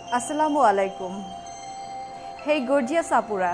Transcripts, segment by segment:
আসসালামু আলাইকুম। হেই গর্জিয়াস আপুরা,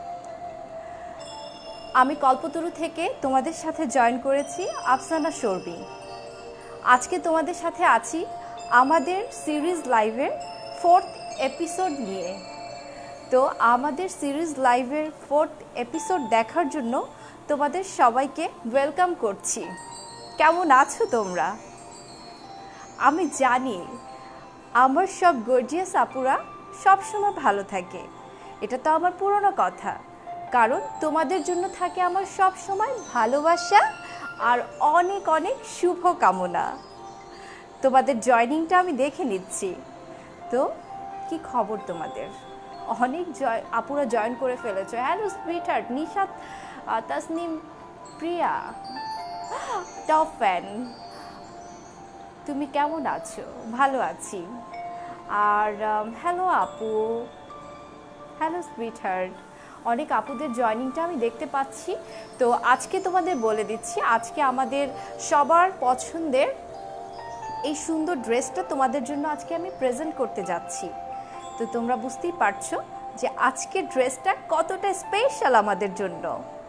আমি কল্পতরু থেকে তোমাদের সাথে জয়েন করেছি আফসানা শর্বি। আজকে তোমাদের সাথে আছি আমাদের সিরিজ লাইভের 4th এপিসোড নিয়ে। তো আমাদের সিরিজ লাইভের 4th এপিসোড দেখার জন্য তোমাদের সবাইকে ওয়েলকাম করছি। কেমন আছো তোমরা? আমি জানি আমার সব গর্জিয়াস আপুরা সবসময় ভালো থাকে। এটা তো আমার পুরনো কথা, কারণ তোমাদের জন্য থাকে আমার সব সময় ভালোবাসা আর অনেক অনেক শুভ কামনা। তোমাদের জয়নিংটা আমি দেখে নিচ্ছি। তো কি খবর তোমাদের? অনেক আপুরা জয়েন করে ফেলেছো। Hello sweetheart, Nishat, Tasnim, Priya, top fan, তুমি কেমন আছো? ভালো আছি। আর হ্যালো আপু, হ্যালো সুইটহার্ট, অনেক আপুদের জয়নিংটা আমি দেখতে পাচ্ছি। তো আজকে তোমাদের বলে দিচ্ছি, আজকে আমাদের সবার পছন্দের এই সুন্দর ড্রেসটা তোমাদের জন্য আজকে আমি প্রেজেন্ট করতে যাচ্ছি। তো তোমরা বুঝতেই পারছো যে আজকের ড্রেসটা কতটা স্পেশাল আমাদের জন্য।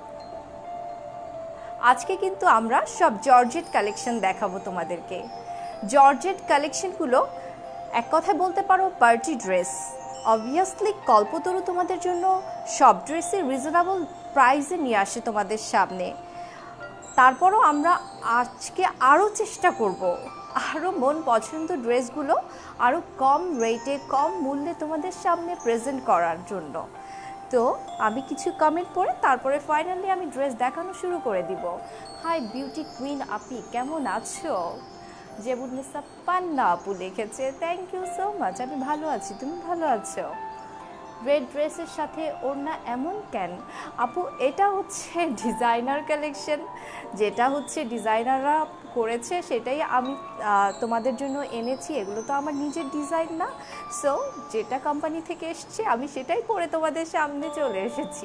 আজকে কিন্তু আমরা সব জর্জেট কালেকশন দেখাবো তোমাদেরকে। জর্জেট কালেকশনগুলো এক কথায় বলতে পারো পার্টি ড্রেস। অবভিয়াসলি কল্পতরু তোমাদের জন্য সব ড্রেসই রিজনেবল প্রাইসে নিয়ে আসে তোমাদের সামনে। তারপরও আমরা আজকে আরও চেষ্টা করব আরও মন পছন্দ ড্রেসগুলো আরও কম রেটে, কম মূল্যে তোমাদের সামনে প্রেজেন্ট করার জন্য। তো আমি কিছু কমেন্ট পড়ে তারপরে ফাইনালি আমি ড্রেস দেখানো শুরু করে দিব। হাই বিউটি কুইন আপি, কেমন আছো? জেবুন্নেসা পান্না আপু লিখেছে, থ্যাংক ইউ সো মাচ। আমি ভালো আছি, তুমি ভালো আছো? রেড ড্রেসের সাথে ওড়না এমন কেন? আপু এটা হচ্ছে ডিজাইনার কালেকশন, যেটা হচ্ছে ডিজাইনাররা করেছে সেটাই আমি তোমাদের জন্য এনেছি। এগুলো তো আমার নিজের ডিজাইন না। সো যেটা কোম্পানি থেকে এসছে আমি সেটাই পরে তোমাদের সামনে চলে এসেছি।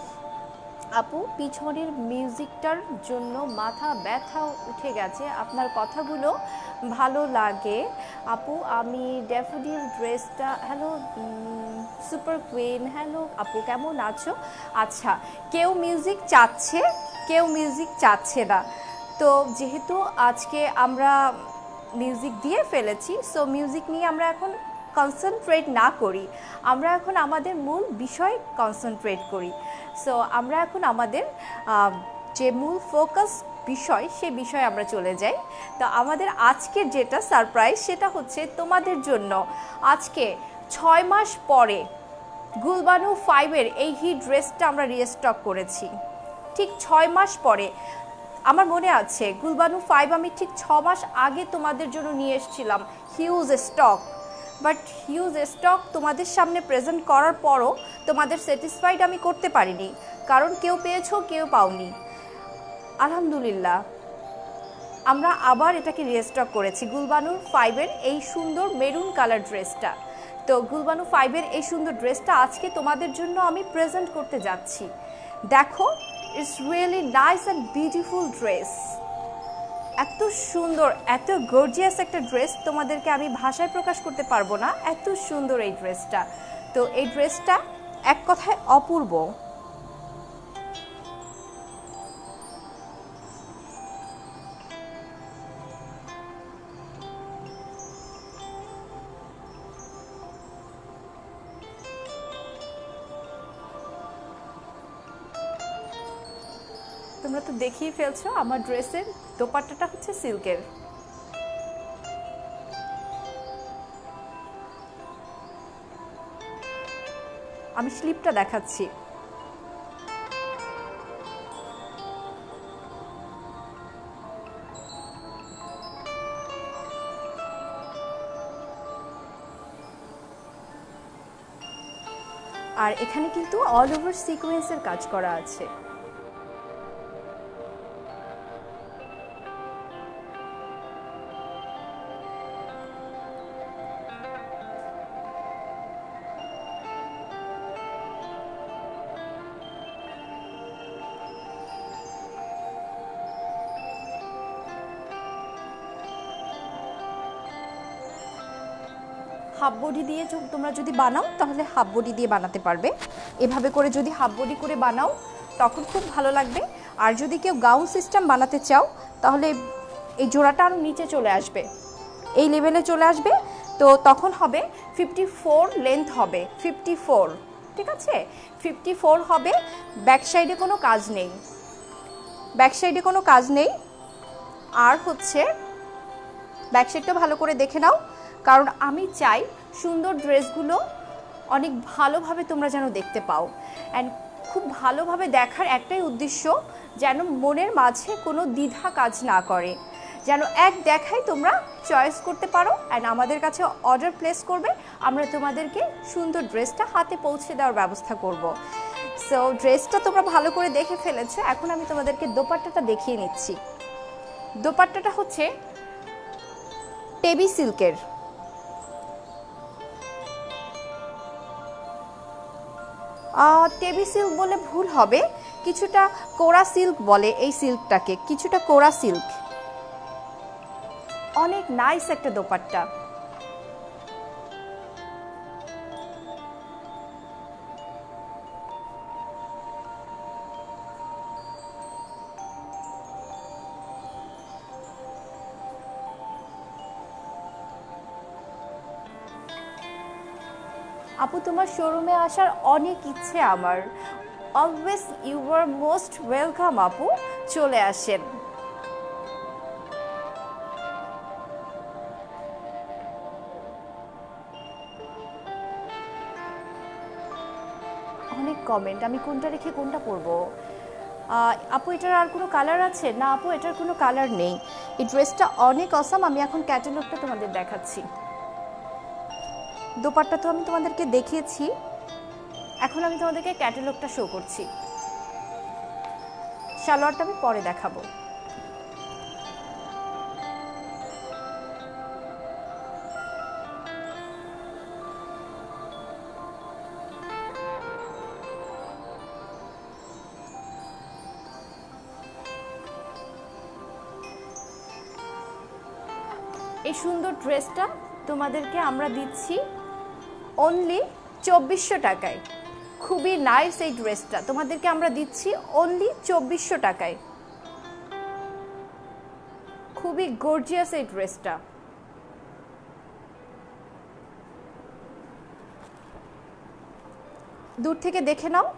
আপু পিছনের মিউজিকটার জন্য মাথা ব্যথা উঠে গেছে, আপনার কথাগুলো ভালো লাগে আপু। আমি ড্যাফোডিল ড্রেসটা, হ্যালো সুপার কুইন, হ্যালো আপু কেমন আছো? আচ্ছা, কেউ মিউজিক চাচ্ছে, কেউ মিউজিক চাচ্ছে না। তো যেহেতু আজকে আমরা মিউজিক দিয়ে ফেলেছি, সো মিউজিক নিয়ে আমরা এখন কনসেন্ট্রেট না করি, আমরা এখন আমাদের মূল বিষয় কনসেন্ট্রেট করি। সো আমরা এখন আমাদের যে মূল ফোকাস বিষয়, সে বিষয়ে আমরা চলে যাই। তো আমাদের আজকের যেটা সারপ্রাইজ সেটা হচ্ছে তোমাদের জন্য আজকে 6 মাস পরে গুলবানু 5-এর এই হিট ড্রেসটা আমরা রিস্টক করেছি। ঠিক 6 মাস পরে। আমার মনে আছে গুলবানু 5 আমি ঠিক 6 মাস আগে তোমাদের জন্য নিয়ে এসেছিলাম huge stock. But huge stock তোমাদের সামনে প্রেজেন্ট করার পরও তোমাদের স্যাটিসফাইড আমি করতে পারিনি, কারণ কেউ পেয়েছো কেউ পাওনি। আলহামদুলিল্লাহ আমরা আবার এটাকে রিস্টক করেছি, গুলবানু 5-এর এই সুন্দর মেরুন কালার ড্রেসটা। তো গুলবানু 5-এর এই সুন্দর ড্রেসটা আজকে তোমাদের জন্য আমি প্রেজেন্ট করতে যাচ্ছি। দেখো, it's really nice and beautiful dress. এত সুন্দর, এত গর্জিয়াস একটা ড্রেস তোমাদেরকে আমি ভাষায় প্রকাশ করতে পারবো না, এত সুন্দর এই ড্রেসটা। তো এই ড্রেসটা এক কথায় অপূর্ব। তোমরা তো দেখেই ফেলছো আমার ড্রেসের দোপাট্টাটা হচ্ছে সিল্কের। আমি স্লিপটা দেখাচ্ছি। আর এখানে কিন্তু অল ওভার সিকোয়েন্সের কাজ করা আছে। হাফ বডি দিয়ে তোমরা যদি বানাও তাহলে হাফ বডি দিয়ে বানাতে পারবে। এভাবে করে যদি হাফ বডি করে বানাও তখন খুব ভালো লাগবে। আর যদি কেউ গাউন সিস্টেম বানাতে চাও তাহলে এই জোড়াটা আরও নিচে চলে আসবে, এই লেভেলে চলে আসবে। তো তখন হবে 54 লেন্থ হবে, 54, ঠিক আছে, 54 হবে। ব্যাক সাইডে কোনো কাজ নেই, ব্যাক সাইডে কোনো কাজ নেই। আর হচ্ছে ব্যাক সাইডটা ভালো করে দেখে নাও, কারণ আমি চাই সুন্দর ড্রেসগুলো অনেক ভালোভাবে তোমরা যেন দেখতে পাও। অ্যান্ড খুব ভালোভাবে দেখার একটাই উদ্দেশ্য, যেন মনের মাঝে কোনো দ্বিধা কাজ না করে, যেন এক দেখাই তোমরা চয়েস করতে পারো অ্যান্ড আমাদের কাছে অর্ডার প্লেস করবে। আমরা তোমাদেরকে সুন্দর ড্রেসটা হাতে পৌঁছে দেওয়ার ব্যবস্থা করব। সো ড্রেসটা তোমরা ভালো করে দেখে ফেলেছো, এখন আমি তোমাদেরকে দোপাট্টাটা দেখিয়ে নিচ্ছি। দোপাট্টাটা হচ্ছে টেবি সিল্কের। টেবি সিল্ক বলে ভুল হবে, কিছুটা কোরা সিল্ক বলে এই সিল্কটাকে, কিছুটা কোরা সিল্ক। অনেক নাইস একটা দোপাট্টা। আপু তোমার শোরুমে আসার অনেক ইচ্ছে আমার। Always you are most welcome আপু, চলে আসেন। অনেক কমেন্ট, আমি কোনটা রেখে কোনটা পরবো। আপু এটার আর কোনো কালার আছে? না আপু এটার কোনো কালার নেই। এই ড্রেসটা অনেক অসাম। আমি এখন ক্যাটালগটা তোমাদের দেখাচ্ছি। দোপাট্টা তো আমি তোমাদেরকে দেখিয়েছি, এখন আমি তোমাদেরকে ক্যাটালগটা শো করছি। সালোয়ারটা আমি পরে দেখাবো। এই সুন্দর ড্রেসটা তোমাদেরকে আমরা দিচ্ছি অনলি 2400 টাকায়। খুবই নাইস এই ড্রেসটা তোমাদেরকে আমরা দিচ্ছি অনলি 2400 টাকায়। খুবই গর্জিয়াস এই ড্রেসটা। দূর থেকে দেখে নাও।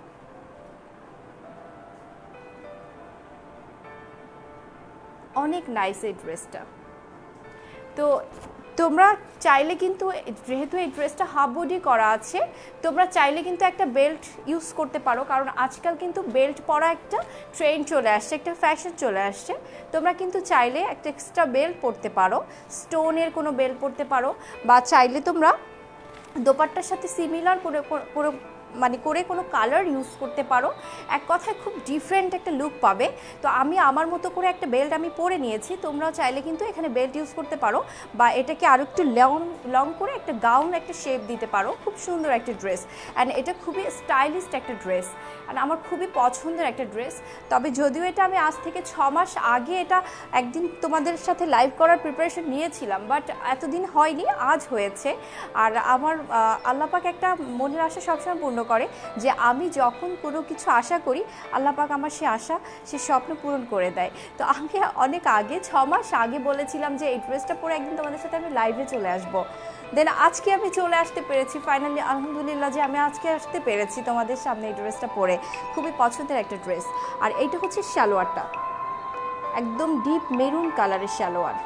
অনেক নাইস এই ড্রেসটা। তো তোমরা চাইলে কিন্তু, যেহেতু এই ড্রেসটা হাফ বডি করা আছে, তোমরা চাইলে কিন্তু একটা বেল্ট ইউজ করতে পারো, কারণ আজকাল কিন্তু বেল্ট পরা একটা ট্রেন্ড চলে আসছে, একটা ফ্যাশন চলে আসছে। তোমরা কিন্তু চাইলে একটা এক্সট্রা বেল্ট পরতে পারো, স্টোনের কোনো বেল্ট পরতে পারো, বা চাইলে তোমরা দোপাট্টার সাথে সিমিলার করে কোনো কালার ইউজ করতে পারো। এক কথায় খুব ডিফারেন্ট একটা লুক পাবে। তো আমি আমার মতো করে একটা বেল্ট আমি পরে নিয়েছি, তোমরাও চাইলে কিন্তু এখানে বেল্ট ইউজ করতে পারো, বা এটাকে আরও একটু লং করে একটা গাউন একটা শেপ দিতে পারো। খুব সুন্দর একটা ড্রেস, অ্যান্ড এটা খুবই স্টাইলিশ একটা ড্রেস, অ্যান্ড আমার খুবই পছন্দের একটা ড্রেস। তবে যদিও এটা আমি আজ থেকে 6 মাস আগে এটা একদিন তোমাদের সাথে লাইভ করার প্রিপারেশন নিয়েছিলাম, বাট এতদিন হয়নি, আজ হয়েছে। আর আমার আল্লাহ পাক একটা মনের আশা সবসময় পূর্ণ করে, যে আমি যখন কোনো কিছু আশা করি আল্লাহ পাক আমার সে আশা, সে স্বপ্ন পূরণ করে দেয়। তো আমি অনেক আগে 6 মাস আগে বলেছিলাম যে এই ড্রেসটা পরে একদিন তোমাদের সাথে আমি লাইভে চলে আসব। দেন আজকে আমি চলে আসতে পেরেছি ফাইনালি, আলহামদুলিল্লাহ যে আমি আজকে আসতে পেরেছি তোমাদের সামনে এই ড্রেসটা পরে। খুবই পছন্দের একটা ড্রেস। আর এইটা হচ্ছে সালোয়ারটা, একদম ডিপ মেরুন কালারের সালোয়ার,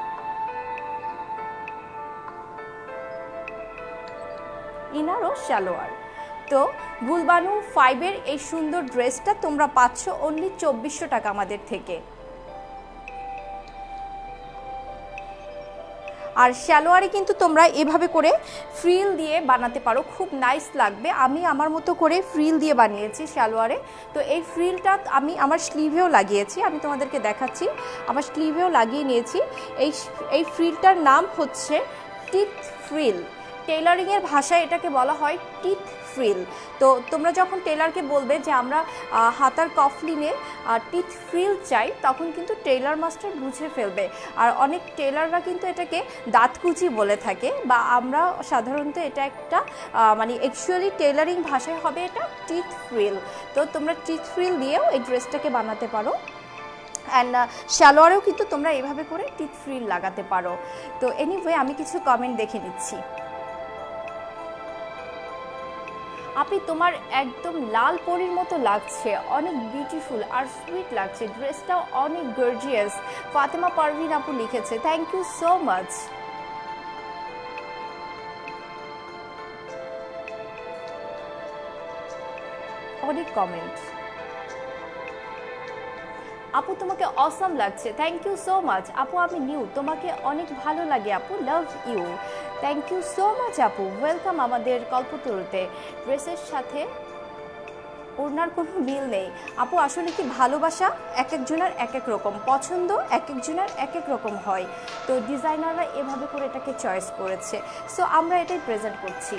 ইনারও সালোয়ার। তো গুলবানু 5-এর এই সুন্দর ড্রেসটা তোমরা পাচ্ছ অনলি 2400 টাকা আমাদের থেকে। আর সালোয়ারে কিন্তু তোমরা এভাবে করে ফ্রিল দিয়ে বানাতে পারো, খুব নাইস লাগবে। আমি আমার মতো করে ফ্রিল দিয়ে বানিয়েছি সালোয়ারে। তো এই ফ্রিলটা আমি আমার স্লিভেও লাগিয়েছি, আমি তোমাদেরকে দেখাচ্ছি। আমার স্লিভেও লাগিয়ে নিয়েছি। এই ফ্রিলটার নাম হচ্ছে টিথ ফ্রিল। টেইলারিংয়ের ভাষায় এটাকে বলা হয় টিথ ফ্রিল। তো তোমরা যখন টেলারকে বলবে যে আমরা হাতার কফলিনে টিথ ফ্রিল চাই, তখন কিন্তু টেলার মাস্টার বুঝে ফেলবে। আর অনেক টেলাররা কিন্তু এটাকে দাঁতকুচি বলে থাকে, বা আমরা সাধারণত এটা একটা মানে অ্যাকচুয়ালি টেলারিং ভাষায় হবে এটা টিথ ফ্রিল। তো তোমরা টিথ ফ্রিল দিয়েও এই ড্রেসটাকে বানাতে পারো। অ্যান্ড সালোয়ারেও কিন্তু তোমরা এভাবে করে টিথ ফ্রিল লাগাতে পারো। তো এনিওয়ে আমি কিছু কমেন্ট দেখে নিচ্ছি। আপনি তোমার একদম লাল পরীর মতো লাগছে, অনেক বিউটিফুল আর সুইট লাগছে, ড্রেসটাও অনেক গর্জিয়াস। ফাতেমা পারভিন আপু লিখেছে, থ্যাংক ইউ সো মাচ। অনেক কমেন্ট। আপু তোমাকে অসাম লাগছে, থ্যাংক ইউ সো মাচ। আপু আমি নিউ, তোমাকে অনেক ভালো লাগে আপু, love you. Thank you so much আপু, ওয়েলকাম আমাদের কল্পতরুতে। ড্রেসের সাথে ওড়নার কোনো মিল নেই আপু, আসলে কি ভালোবাসা এক একজনের এক এক রকম, পছন্দ এক একজনের এক এক রকম হয়। তো ডিজাইনাররা এভাবে করে এটাকে চয়েস করেছে, সো আমরা এটাই প্রেজেন্ট করছি।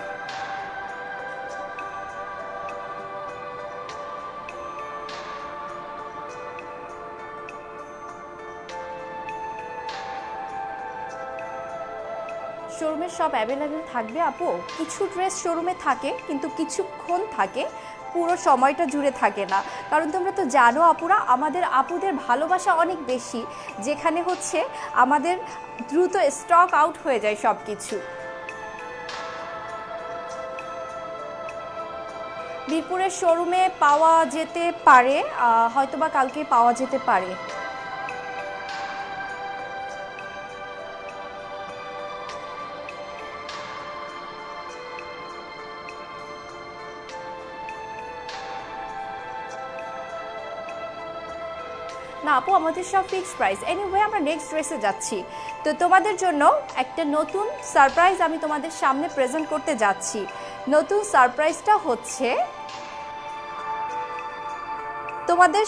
শোরুমে সব অ্যাভেলেবেল থাকবে আপু? কিছু ড্রেস শোরুমে থাকে, কিন্তু কিছুক্ষণ থাকে, পুরো সময়টা জুড়ে থাকে না। কারণ তোমরা তো জানো আপুরা, আমাদের আপুদের ভালোবাসা অনেক বেশি, যেখানে হচ্ছে আমাদের দ্রুত স্টক আউট হয়ে যায় সব কিছু। মিরপুরের শোরুমে পাওয়া যেতে পারে, হয়তোবা কালকে পাওয়া যেতে পারে। না আপু, আমাদের সব ফিক্সড প্রাইস। এনিওয়ে আমরা নেক্সট ড্রেসে যাচ্ছি। তো তোমাদের জন্য একটা নতুন সারপ্রাইজ আমি তোমাদের সামনে প্রেজেন্ট করতে যাচ্ছি। নতুন সারপ্রাইজটা হচ্ছে তোমাদের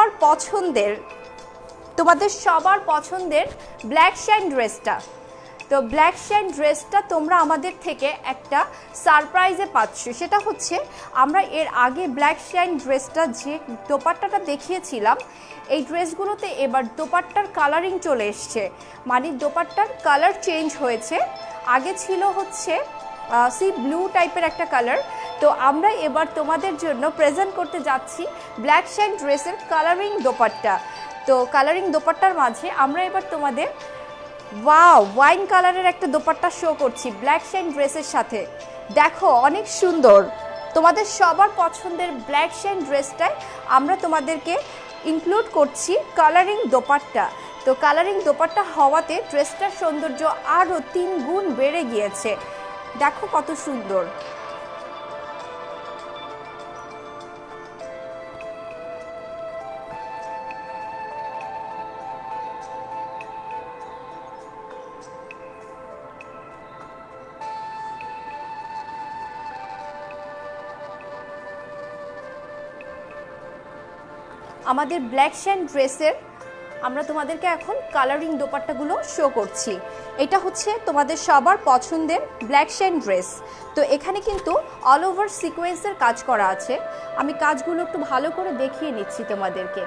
সবার পছন্দের ব্ল্যাক শাইন ড্রেসটা। তো ব্ল্যাক শাইন ড্রেসটা তোমরা আমাদের থেকে একটা সারপ্রাইজে পাচ্ছ। সেটা হচ্ছে আমরা এর আগে ব্ল্যাক শাইন ড্রেসটা যে দোপাট্টাটা দেখিয়েছিলাম, এই ড্রেসগুলোতে এবার দোপাট্টার কালারিং চলে এসছে, মানে দোপাট্টার কালার চেঞ্জ হয়েছে। আগে ছিল হচ্ছে সি ব্লু টাইপের একটা কালার, তো আমরা এবার তোমাদের জন্য প্রেজেন্ট করতে যাচ্ছি ব্ল্যাক শাইন ড্রেসের কালারিং দোপাট্টা। তো কালারিং দোপাট্টার মাঝে আমরা এবার তোমাদের ওয়াও ওয়াইন কালারের একটা দোপাট্টা শো করছি ব্ল্যাক শাইন ড্রেসের সাথে। দেখো অনেক সুন্দর, তোমাদের সবার পছন্দের ব্ল্যাক শাইন ড্রেসটায় আমরা তোমাদেরকে ইনক্লুড করছি কালারিং দোপাট্টা। তো কালারিং দোপাট্টা হওয়াতে ড্রেসটার সৌন্দর্য আরও 3 গুণ বেড়ে গিয়েছে। দেখো কত সুন্দর। আমাদের ব্ল্যাক শাইন ড্রেসের আমরা তোমাদেরকে এখন কালারিং দোপাট্টাগুলো শো করছি। এটা হচ্ছে তোমাদের সবার পছন্দের ব্ল্যাক শাইন ড্রেস। তো এখানে কিন্তু অল ওভার সিকোয়েন্সের কাজ করা আছে। আমি কাজগুলো একটু ভালো করে দেখিয়ে নিচ্ছি তোমাদেরকে।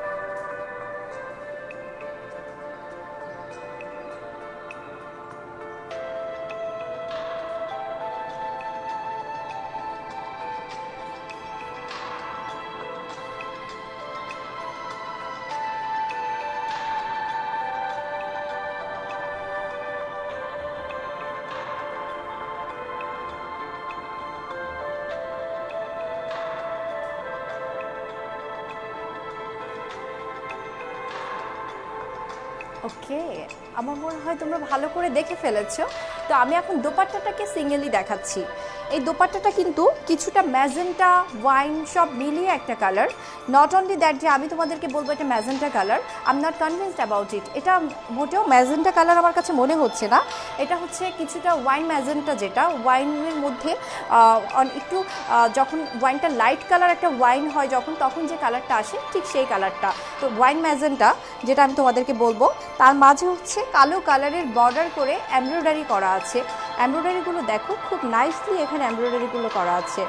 ওকে, আমার মনে হয় তোমরা ভালো করে দেখে ফেলেছো। তো আমি এখন দোপাট্টাটাকে সিঙ্গেলি দেখাচ্ছি। এই দোপাট্টাটা কিন্তু কিছুটা ম্যাজেন্টা ওয়াইন সব মিলিয়ে একটা কালার। নট অনলি দ্যাট যে আমি তোমাদেরকে বলবো এটা magenta colour, I am not convinced about it. এটা মোটেও ম্যাজেন্টা কালার আমার কাছে মনে হচ্ছে না। এটা হচ্ছে কিছুটা ওয়াইন ম্যাজেন্টা, যেটা ওয়াইনের মধ্যে একটু যখন ওয়াইনটা লাইট কালার একটা ওয়াইন হয় যখন, তখন যে কালারটা আসে ঠিক সেই কালারটা। তো ওয়াইন ম্যাজেন্টা যেটা আমি তোমাদেরকে বলবো, তার মাঝে হচ্ছে কালো কালারের বর্ডার করে এমব্রয়ডারি করা আছে। এমব্রয়ডারিগুলো দেখো, খুব নাইসলি এখানে এমব্রয়ডারিগুলো করা আছে।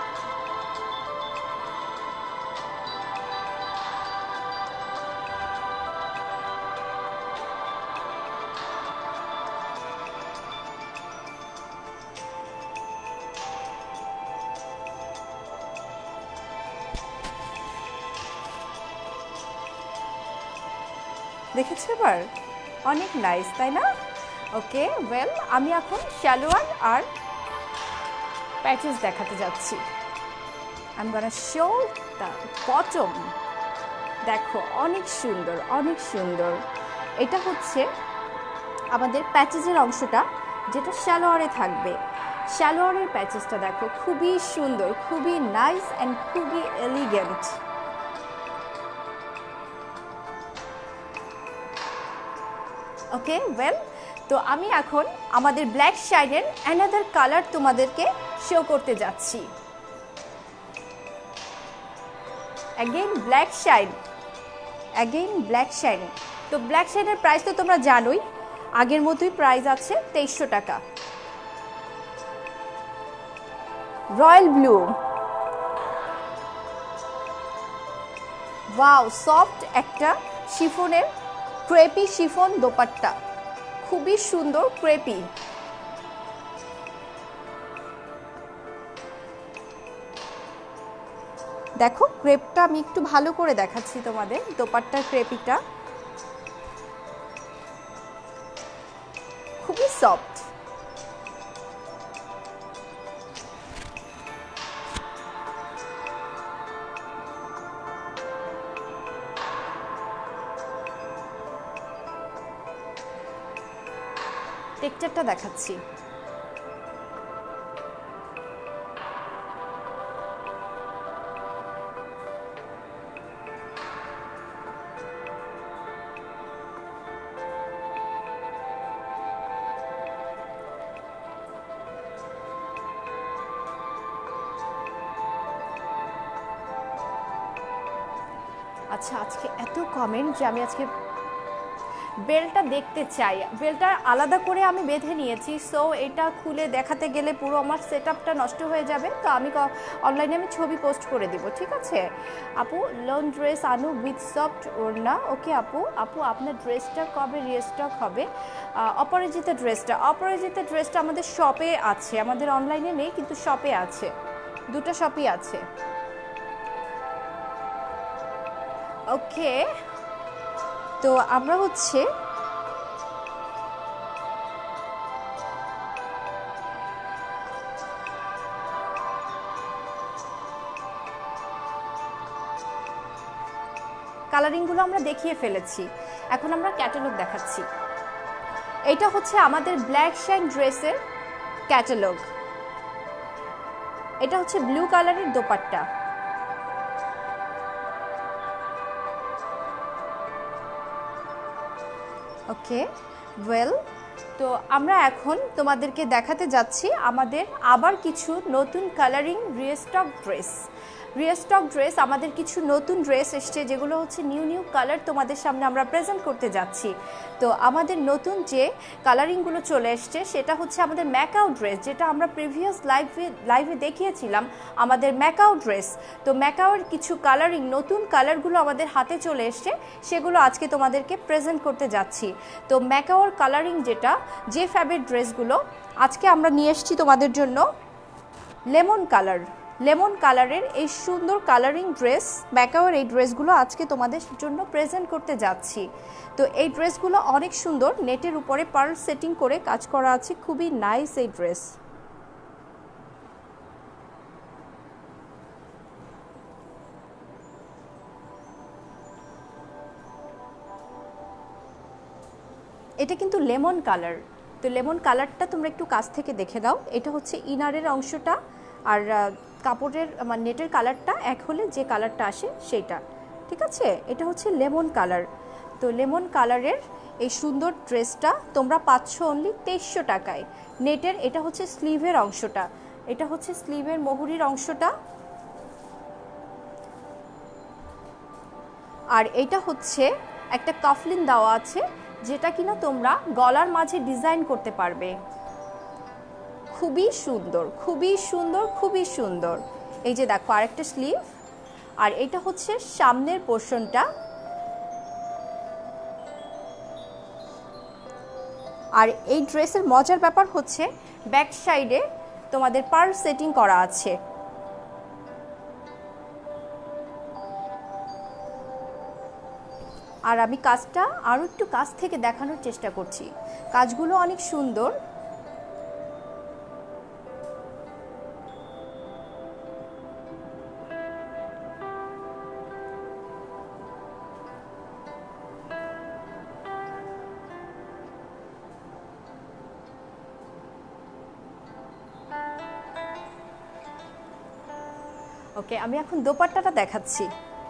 দেখেছো এবার? অনেক নাইস, তাই না? ওকে, ওয়েল আমি এখন সালোয়ার আর প্যাচেস দেখাতে যাচ্ছি। I am gonna show the bottom. দেখো অনেক সুন্দর, অনেক সুন্দর। এটা হচ্ছে আমাদের প্যাচেসের অংশটা, যেটা সালোয়ারে থাকবে। সালোয়ারের প্যাচেসটা দেখো, খুবই সুন্দর, খুবই নাইস অ্যান্ড খুবই এলিগেন্ট। ওকে, ওয়েল তো আমি এখন আমাদের ব্ল্যাক শাইডের অ্যানাদার কালার তোমাদেরকে শো করতে যাচ্ছি। Again black shade, again black shade. তো ব্ল্যাক শাইডের প্রাইস তো তোমরা জানোই, আগের মতোই প্রাইস আছে 2300 টাকা। রয়্যাল ব্লু, ওয়াও, সফট একটা শিফনের ক্রেপি শিফন দোপাট্টা, খুবই সুন্দর ক্রেপি। দেখো ক্রেপটা আমি একটু ভালো করে দেখাচ্ছি তোমাদের, দোপাট্টার ক্রেপিটা খুবই সফট। টেক্সচারটা দেখাচ্ছি। আচ্ছা, আজকে এত কমেন্ট যে আমি আজকে বেলটা দেখতে চাই। বেলটা আলাদা করে আমি বেঁধে নিয়েছি, সো এটা খুলে দেখাতে গেলে পুরো আমার সেটআপটা নষ্ট হয়ে যাবে। তো আমি অনলাইনে আমি ছবি পোস্ট করে দিব, ঠিক আছে? আপু লং ড্রেস আনু উইথ সফট ওড়না। ওকে আপু, আপনার ড্রেসটা কবে রিস্টক হবে? অপরাজিতা ড্রেসটা আমাদের শপে আছে, আমাদের অনলাইনে নেই, কিন্তু শপে আছে, দুটো শপই আছে। ওকে, তো আমরা হচ্ছে কালারিংগুলো আমরা দেখিয়ে ফেলেছি, এখন আমরা ক্যাটালগ দেখাচ্ছি। এটা হচ্ছে আমাদের ব্ল্যাক শাইন ড্রেসের ক্যাটালগ। এটা হচ্ছে ব্লু কালারের দোপাট্টা। ওকে, ওয়েল তো আমরা এখন তোমাদেরকে দেখাতে যাচ্ছি আমাদের আবার কিছু নতুন কালারিং রিস্টক ড্রেস। আমাদের কিছু নতুন ড্রেস এসছে, যেগুলো হচ্ছে নিউ কালার তোমাদের সামনে আমরা প্রেজেন্ট করতে যাচ্ছি। তো আমাদের নতুন যে কালারিংগুলো চলে এসছে সেটা হচ্ছে আমাদের ম্যাকাও ড্রেস, যেটা আমরা প্রিভিয়াস লাইভে দেখিয়েছিলাম আমাদের ম্যাকাও ড্রেস। তো ম্যাকাওয়ের কিছু কালারিং, নতুন কালারগুলো আমাদের হাতে চলে এসছে, সেগুলো আজকে তোমাদেরকে প্রেজেন্ট করতে যাচ্ছি। তো ম্যাকাওর কালারিং যেটা, যে ফ্যাবের ড্রেসগুলো আজকে আমরা নিয়ে এসেছি তোমাদের জন্য, লেমন কালারের এই সুন্দর কালারিং ড্রেস, ম্যাকাওয়ের এই ড্রেসগুলো আজকে তোমাদের জন্য প্রেজেন্ট করতে যাচ্ছি। তো এই ড্রেসগুলো অনেক সুন্দর, নেটের উপরে পার্ল সেটিং করে কাজ করা আছে, খুবই নাইস এই ড্রেস। এটা কিন্তু লেমন কালার। তো লেমন কালারটা তোমরা একটু কাছ থেকে দেখে দাও। এটা হচ্ছে ইনারের অংশটা, আর কাপড়ের নেটের কালারটা এক হলে যে কালারটা আসে সেইটা, ঠিক আছে? এটা হচ্ছে লেমন কালার। তো লেমন কালারের এই সুন্দর ড্রেসটা তোমরা পাচ্ছ অনলি 2300 টাকায়। নেটের এটা হচ্ছে স্লিভের অংশটা, এটা হচ্ছে স্লিভের মোহরির অংশটা, আর এটা হচ্ছে একটা কাফলিন দেওয়া আছে, যেটা কিনা তোমরা গলার মাঝে ডিজাইন করতে পারবে। খুবই সুন্দর, খুবই সুন্দর, খুবই সুন্দর। এই যে দেখো আরেকটা স্লিভ, আর এটা হচ্ছে সামনের পোর্শনটা। আর এই ড্রেসের মজার ব্যাপার হচ্ছে ব্যাক সাইডে তোমাদের পার্ল সেটিং করা আছে। আর আমি কাজটা আরও একটু কাছ থেকে দেখানোর চেষ্টা করছি, কাজগুলো অনেক সুন্দর। ওকে, আমি এখন দোপাট্টাটা দেখাচ্ছি।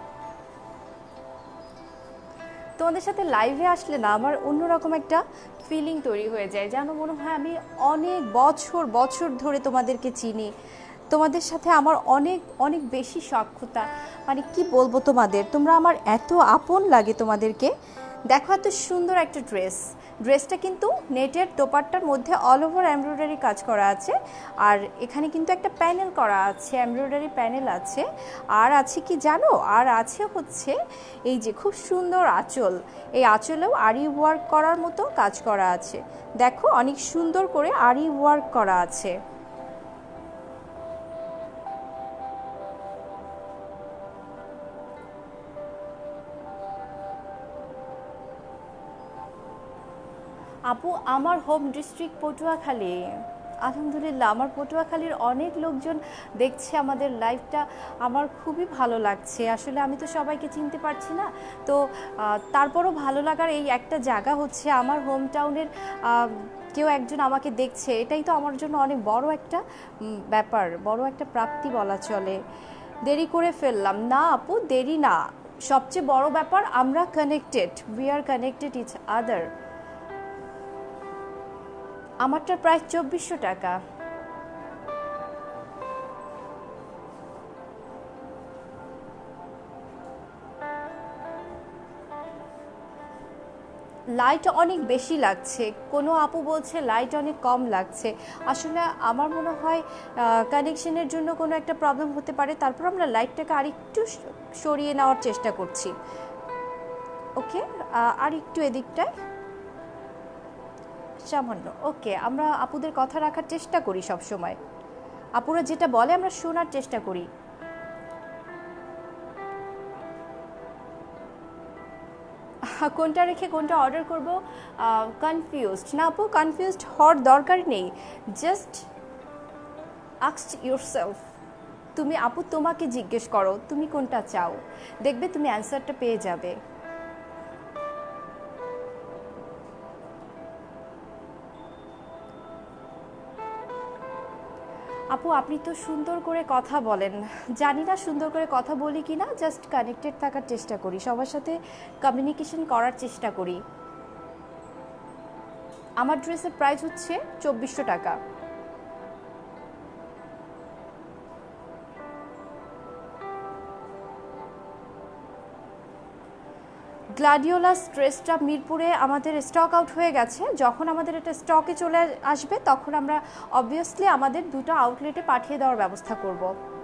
তোমাদের সাথে লাইভে আসলে না আমার অন্যরকম একটা ফিলিং তৈরি হয়ে যায়, যেন মনে হয় আমি অনেক বছর বছর ধরে তোমাদেরকে চিনি, তোমাদের সাথে আমার অনেক অনেক বেশি সখ্যতা, মানে কি বলবো তোমাদের, তোমরা আমার এত আপন লাগে তোমাদেরকে। দেখো এত সুন্দর একটা ড্রেসটা কিন্তু নেটের দোপাট্টার মধ্যে অল ওভার এমব্রয়ডারি কাজ করা আছে, আর এখানে কিন্তু একটা প্যানেল করা আছে, এমব্রয়ডারি প্যানেল আছে। আর আছে কি জানো, আর আছে হচ্ছে এই যে খুব সুন্দর আঁচল, এই আঁচলেও আরি ওয়ার্ক করার মতো কাজ করা আছে। দেখো অনেক সুন্দর করে আরি ওয়ার্ক করা আছে। আপু আমার হোম ডিস্ট্রিক্ট পটুয়াখালী। আলহামদুলিল্লাহ, আমার পটুয়াখালীর অনেক লোকজন দেখছে আমাদের লাইভটা, আমার খুবই ভালো লাগছে। আসলে আমি তো সবাইকে চিনতে পারছি না, তো তারপরও ভালো লাগার এই একটা জায়গা হচ্ছে আমার হোম টাউনের কেউ একজন আমাকে দেখছে, এটাই তো আমার জন্য অনেক বড় একটা ব্যাপার, বড় একটা প্রাপ্তি বলা চলে। দেরি করে ফেললাম না আপু, দেরি না, সবচেয়ে বড় ব্যাপার আমরা connected, we are connected each other. আমারটা প্রায় 2400 টাকা। লাইট অনেক বেশি লাগছে, কোনো আপু বলছে লাইট অনেক কম লাগছে। আসলে আমার মনে হয় কানেকশনের জন্য কোনো একটা প্রবলেম হতে পারে, তারপর আমরা লাইটটাকে আরেকটু সরিয়ে নেওয়ার চেষ্টা করছি। ওকে, আর একটু এদিকটায় সামান্য। ওকে, আমরা আপুদের কথা রাখার চেষ্টা করি সব সময়, আপুরা যেটা বলে আমরা শোনার চেষ্টা করি। কোনটা রেখে কোনটা অর্ডার করব কনফিউজড না আপু, কনফিউজড হওয়ার দরকার নেই, জাস্ট আস্ক ইয়োরসেলফ। তুমি আপু তোমাকে জিজ্ঞেস করো তুমি কোনটা চাও, দেখবে তুমি অ্যান্সারটা পেয়ে যাবে। আপু আপনি তো সুন্দর করে কথা বলেন, জানি না সুন্দর করে কথা বলি কি না, জাস্ট কানেক্টেড থাকার চেষ্টা করি, সবার সাথে কমিউনিকেশন করার চেষ্টা করি। আমার ড্রেসের প্রাইস হচ্ছে 2400 টাকা। গ্লাডিওলাস ড্রেসটা মিরপুরে আমাদের স্টক আউট হয়ে গেছে, যখন আমাদের এটা স্টকে চলে আসবে তখন আমরা অবভিয়াসলি আমাদের দুটো আউটলেটে পাঠিয়ে দেওয়ার ব্যবস্থা করব।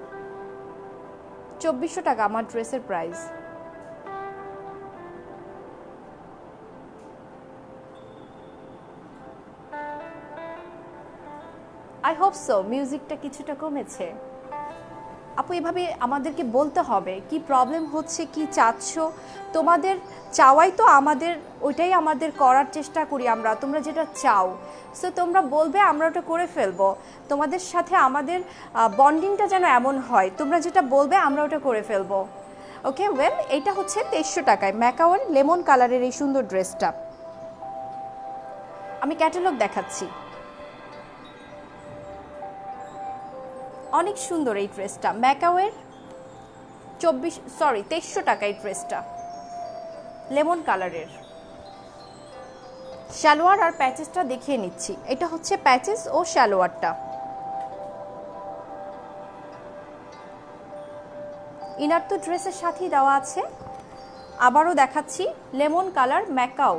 2400 টাকা আমার ড্রেসের প্রাইস। আই হোপ সো মিউজিকটা কিছুটা কমেছে। আপু এভাবে আমাদেরকে বলতে হবে কি প্রবলেম হচ্ছে, কি চাচ্ছ, তোমাদের চাওয়াই তো আমাদের, ওইটাই আমাদের করার চেষ্টা করি আমরা, তোমরা যেটা চাও সো তোমরা বলবে আমরা ওটা করে ফেলবো। তোমাদের সাথে আমাদের বন্ডিংটা যেন এমন হয়, তোমরা যেটা বলবে আমরা ওটা করে ফেলবো। ওকে ওয়েল, এইটা হচ্ছে 2300 টাকায় ম্যাকাওয়ের লেমন কালারের এই সুন্দর ড্রেসটা। আমি ক্যাটালগ দেখাচ্ছি, অনেক সুন্দর এই ড্রেসটা, ম্যাকাওয়ের 2300 টাকা এই ড্রেসটা, লেমন কালারের। সালোয়ার আর প্যাচেসটা দেখিয়ে নিচ্ছি, এটা হচ্ছে প্যাচেস ও সালোয়ারটা। ইনার তো ড্রেসের সাথেই দেওয়া আছে। আবারও দেখাচ্ছি লেমন কালার ম্যাকাও,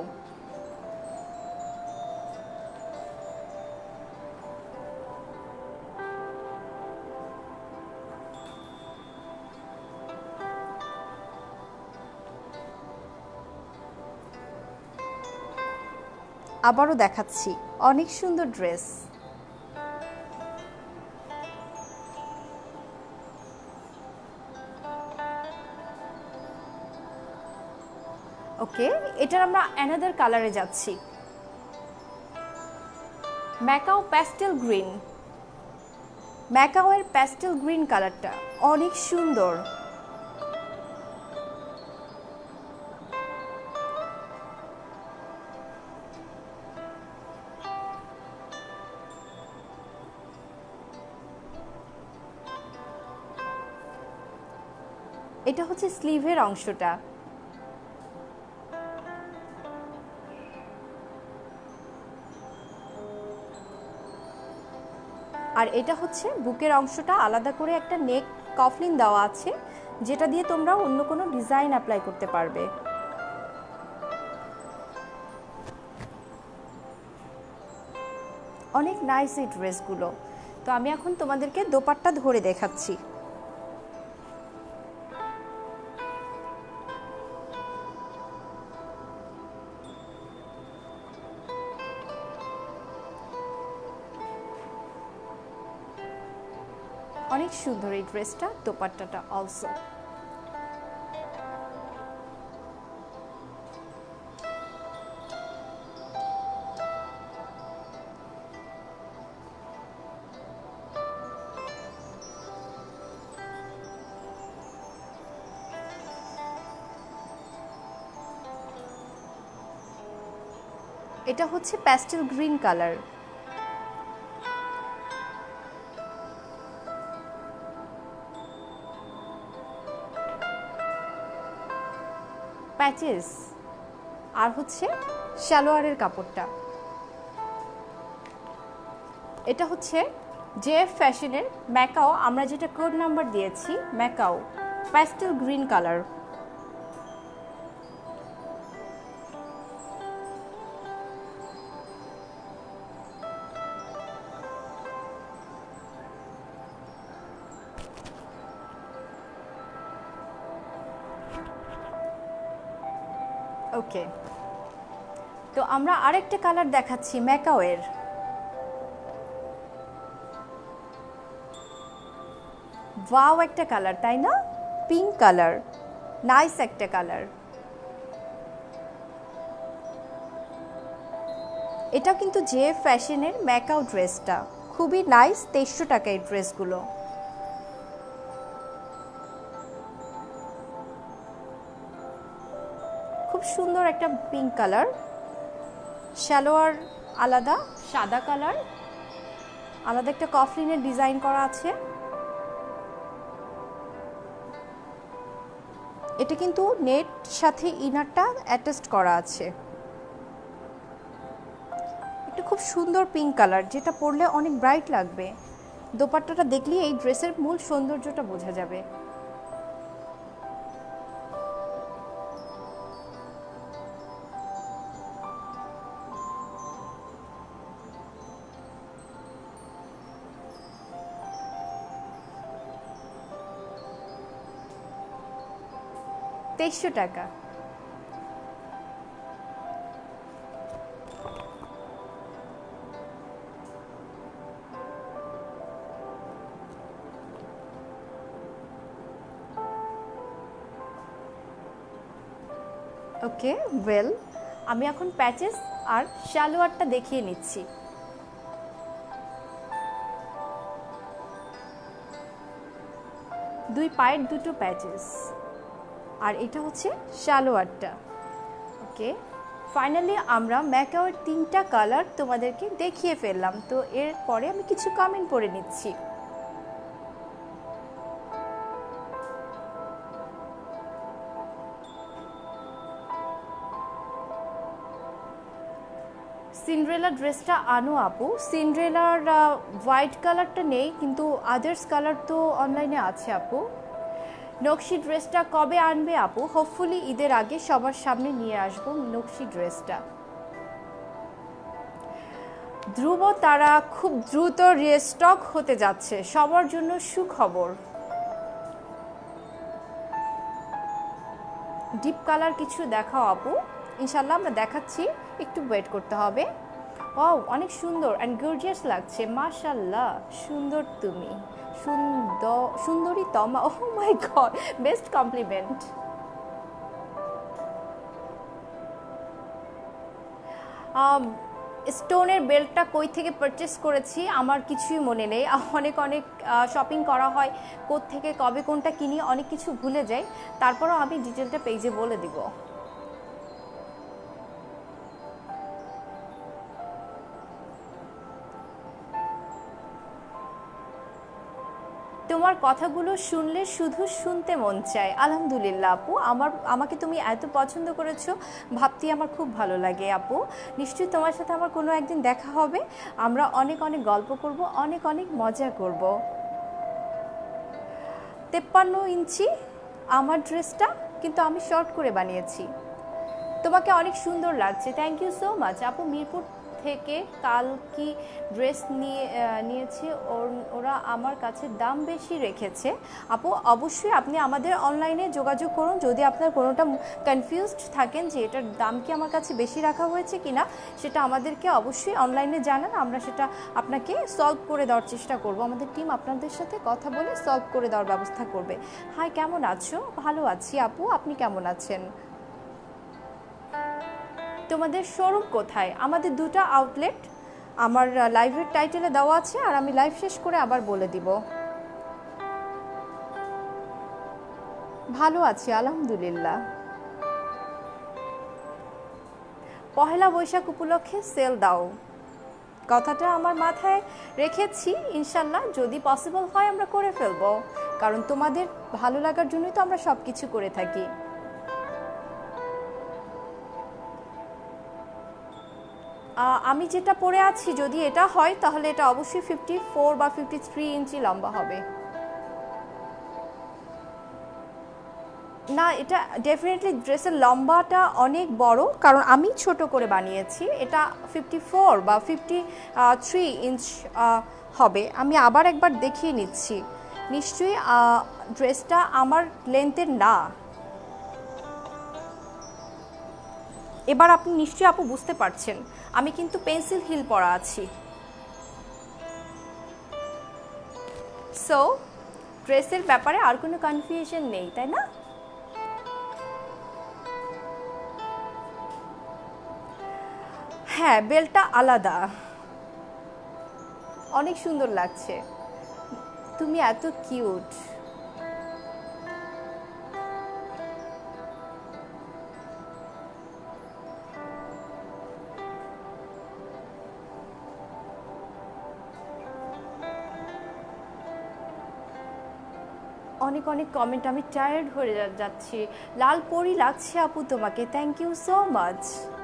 আবারও দেখাচ্ছি, অনেক সুন্দর ড্রেস। ওকে, এটার আমরা অ্যানাদার কালারে যাচ্ছি, ম্যাকাও প্যাস্টেল গ্রিন। ম্যাকাও এর প্যাস্টেল গ্রিন কালারটা অনেক সুন্দর। এটা হচ্ছে স্লিভের অংশটা। আর এটা হচ্ছে বুকের অংশটা, আলাদা করে একটা নেক কফলিন দেওয়া আছে, যেটা দিয়ে তোমরা অন্য কোনো ডিজাইন অ্যাপ্লাই করতে পারবে। অনেক নাইস এই ড্রেসগুলো। তো আমি এখন তোমাদেরকে দোপাট্টা ধরে দেখাচ্ছি। অনেক সুন্দর এই ড্রেসটা, দোপাট্টাটা অলসো। এটা হচ্ছে প্যাস্টেল গ্রিন কালার। প্যাচেস আর হচ্ছে সালোয়ারের কাপড়টা। এটা হচ্ছে জেএফ ফ্যাশনের ম্যাকাও, আমরা যেটা কোড নাম্বার দিয়েছি macaw pastel green colour. Okay, তো আমরা আরেকটা কালার দেখাচ্ছি ম্যাকাওয়ের। ওয়াও একটা কালার, তাই না? পিঙ্ক কালার, নাইস একটা কালার। এটা কিন্তু যে ফ্যাশনের ম্যাকাও ড্রেসটা খুবই নাইস, 2300 টাকা এই ড্রেসগুলো। খুব সুন্দর একটা পিঙ্ক কালার, সালোয়ার আলাদা, সাদা কালার, আলাদা একটা কফলিনের ডিজাইন করা আছে। এটা কিন্তু নেট সাথে ইনারটা অ্যাটাচড করা আছে। এটা খুব সুন্দর পিঙ্ক কালার, যেটা পরলে অনেক ব্রাইট লাগবে। দোপাট্টাটা দেখলেই এই ড্রেসের মূল সৌন্দর্যটা বোঝা যাবে। তেইশশো টাকা। ওকে, ওয়েল, আমি এখন প্যাচেস আর সালোয়ারটা দেখিয়ে নিচ্ছি। দুই পায়ের দুটো প্যাচেস, আর এটা হচ্ছে সালোয়ারটা। ওকে, ফাইনালি আমরা ম্যাকাওয়ের 3টা কালার তোমাদেরকে দেখিয়ে ফেললাম। তো এরপরে আমি কিছু কমেন্ট পড়ে নিচ্ছি। সিন্ড্রেলা ড্রেসটা আনো আপু। সিন্ড্রেলার হোয়াইট কালারটা নেই, কিন্তু আদার্স কালার তো অনলাইনে আছে আপু। নকশি ড্রেসটা কবে আনবে আপু? হোপফুলি ঈদের আগে সবার সামনে নিয়ে আসবো নকশি ড্রেসটা। ধ্রুব তারা খুব দ্রুত রিস্টক হতে যাচ্ছে, সবার জন্য সুখবর। ডিপ কালার কিছু দেখাও আপু। ইনশাল্লাহ আমরা দেখাচ্ছি। একটু ওয়েট করতে হবে। ওয়াও, অনেক সুন্দর অ্যান্ড গর্জিয়াস লাগছে, মাশাআল্লাহ, সুন্দর তুমি, সুন্দরী Toma, oh my god, best compliment. স্টোনের বেল্টটা কই থেকে পারচেস করেছি আমার কিছুই মনে নেই, অনেক অনেক শপিং করা হয়, কোত্থেকে কবে কোনটা কিনি অনেক কিছু ভুলে যাই, তারপরও আমি ডিটেলটা পেজে বলে দিব। তোমার কথাগুলো শুনলে শুধু শুনতে মন চায়। আলহামদুলিল্লাহ আপু, আমাকে তুমি এত পছন্দ করেছো ভাবতেই আমার খুব ভালো লাগে আপু। নিশ্চয়ই তোমার সাথে আমার কোনো একদিন দেখা হবে, আমরা অনেক অনেক গল্প করব, অনেক অনেক মজা করব। 53 ইঞ্চি আমার ড্রেসটা, কিন্তু আমি শর্ট করে বানিয়েছি। তোমাকে অনেক সুন্দর লাগছে, থ্যাংক ইউ সো মাচ আপু। মিরপুর থেকে কাল কি ড্রেস নিয়েছে, ওরা আমার কাছে দাম বেশি রেখেছে। আপু অবশ্যই আপনি আমাদের অনলাইনে যোগাযোগ করুন, যদি আপনার কোনোটা কনফিউজড থাকেন যে এটার দাম কি আমার কাছে বেশি রাখা হয়েছে কিনা, সেটা আমাদেরকে অবশ্যই অনলাইনে জানান, আমরা সেটা আপনাকে সলভ করে দেওয়ার চেষ্টা করব। আমাদের টিম আপনাদের সাথে কথা বলে সলভ করে দেওয়ার ব্যবস্থা করবে। হাই, কেমন আছো? ভালো আছি আপু, আপনি কেমন আছেন? তোমাদের শোরুম কোথায়? আমাদের দুটো আউটলেট আমার লাইভের টাইটেলে দেওয়া আছে, আর আমি লাইভ শেষ করে আবার বলে দিব। ভালো আছি আলহামদুলিল্লাহ। পহেলা বৈশাখ উপলক্ষে সেল দাও, কথাটা আমার মাথায় রেখেছি, ইনশাল্লাহ যদি পসিবল হয় আমরা করে ফেলবো, কারণ তোমাদের ভালো লাগার জন্যই তো আমরা সব কিছু করে থাকি। আমি যেটা পরে আছি যদি এটা হয় তাহলে এটা অবশ্যই 54 বা 53 ইঞ্চি লম্বা হবে। না, এটা ডেফিনেটলি ড্রেসের লম্বাটা অনেক বড়, কারণ আমি ছোট করে বানিয়েছি। এটা 54 বা 53 ইঞ্চ হবে। আমি আবার একবার দেখিয়ে নিচ্ছি, নিশ্চয়ই ড্রেসটা আমার লেন্থের না। এবার আপনি নিশ্চয়ই আপু বুঝতে পারছেন, আমি কিন্তু পেন্সিল হিল পরা আছি। সো ড্রেসের ব্যাপারে আর কোনো কনফিউশন নেই, তাই না? হ্যাঁ, বেলটা আলাদা, অনেক সুন্দর লাগছে, তুমি এত কিউট। অনেক অনেক কমেন্ট, আমি টায়ার্ড হয়ে যাচ্ছি। লাল পরি লাগছে আপু তোমাকে, থ্যাংক ইউ সো মাচ।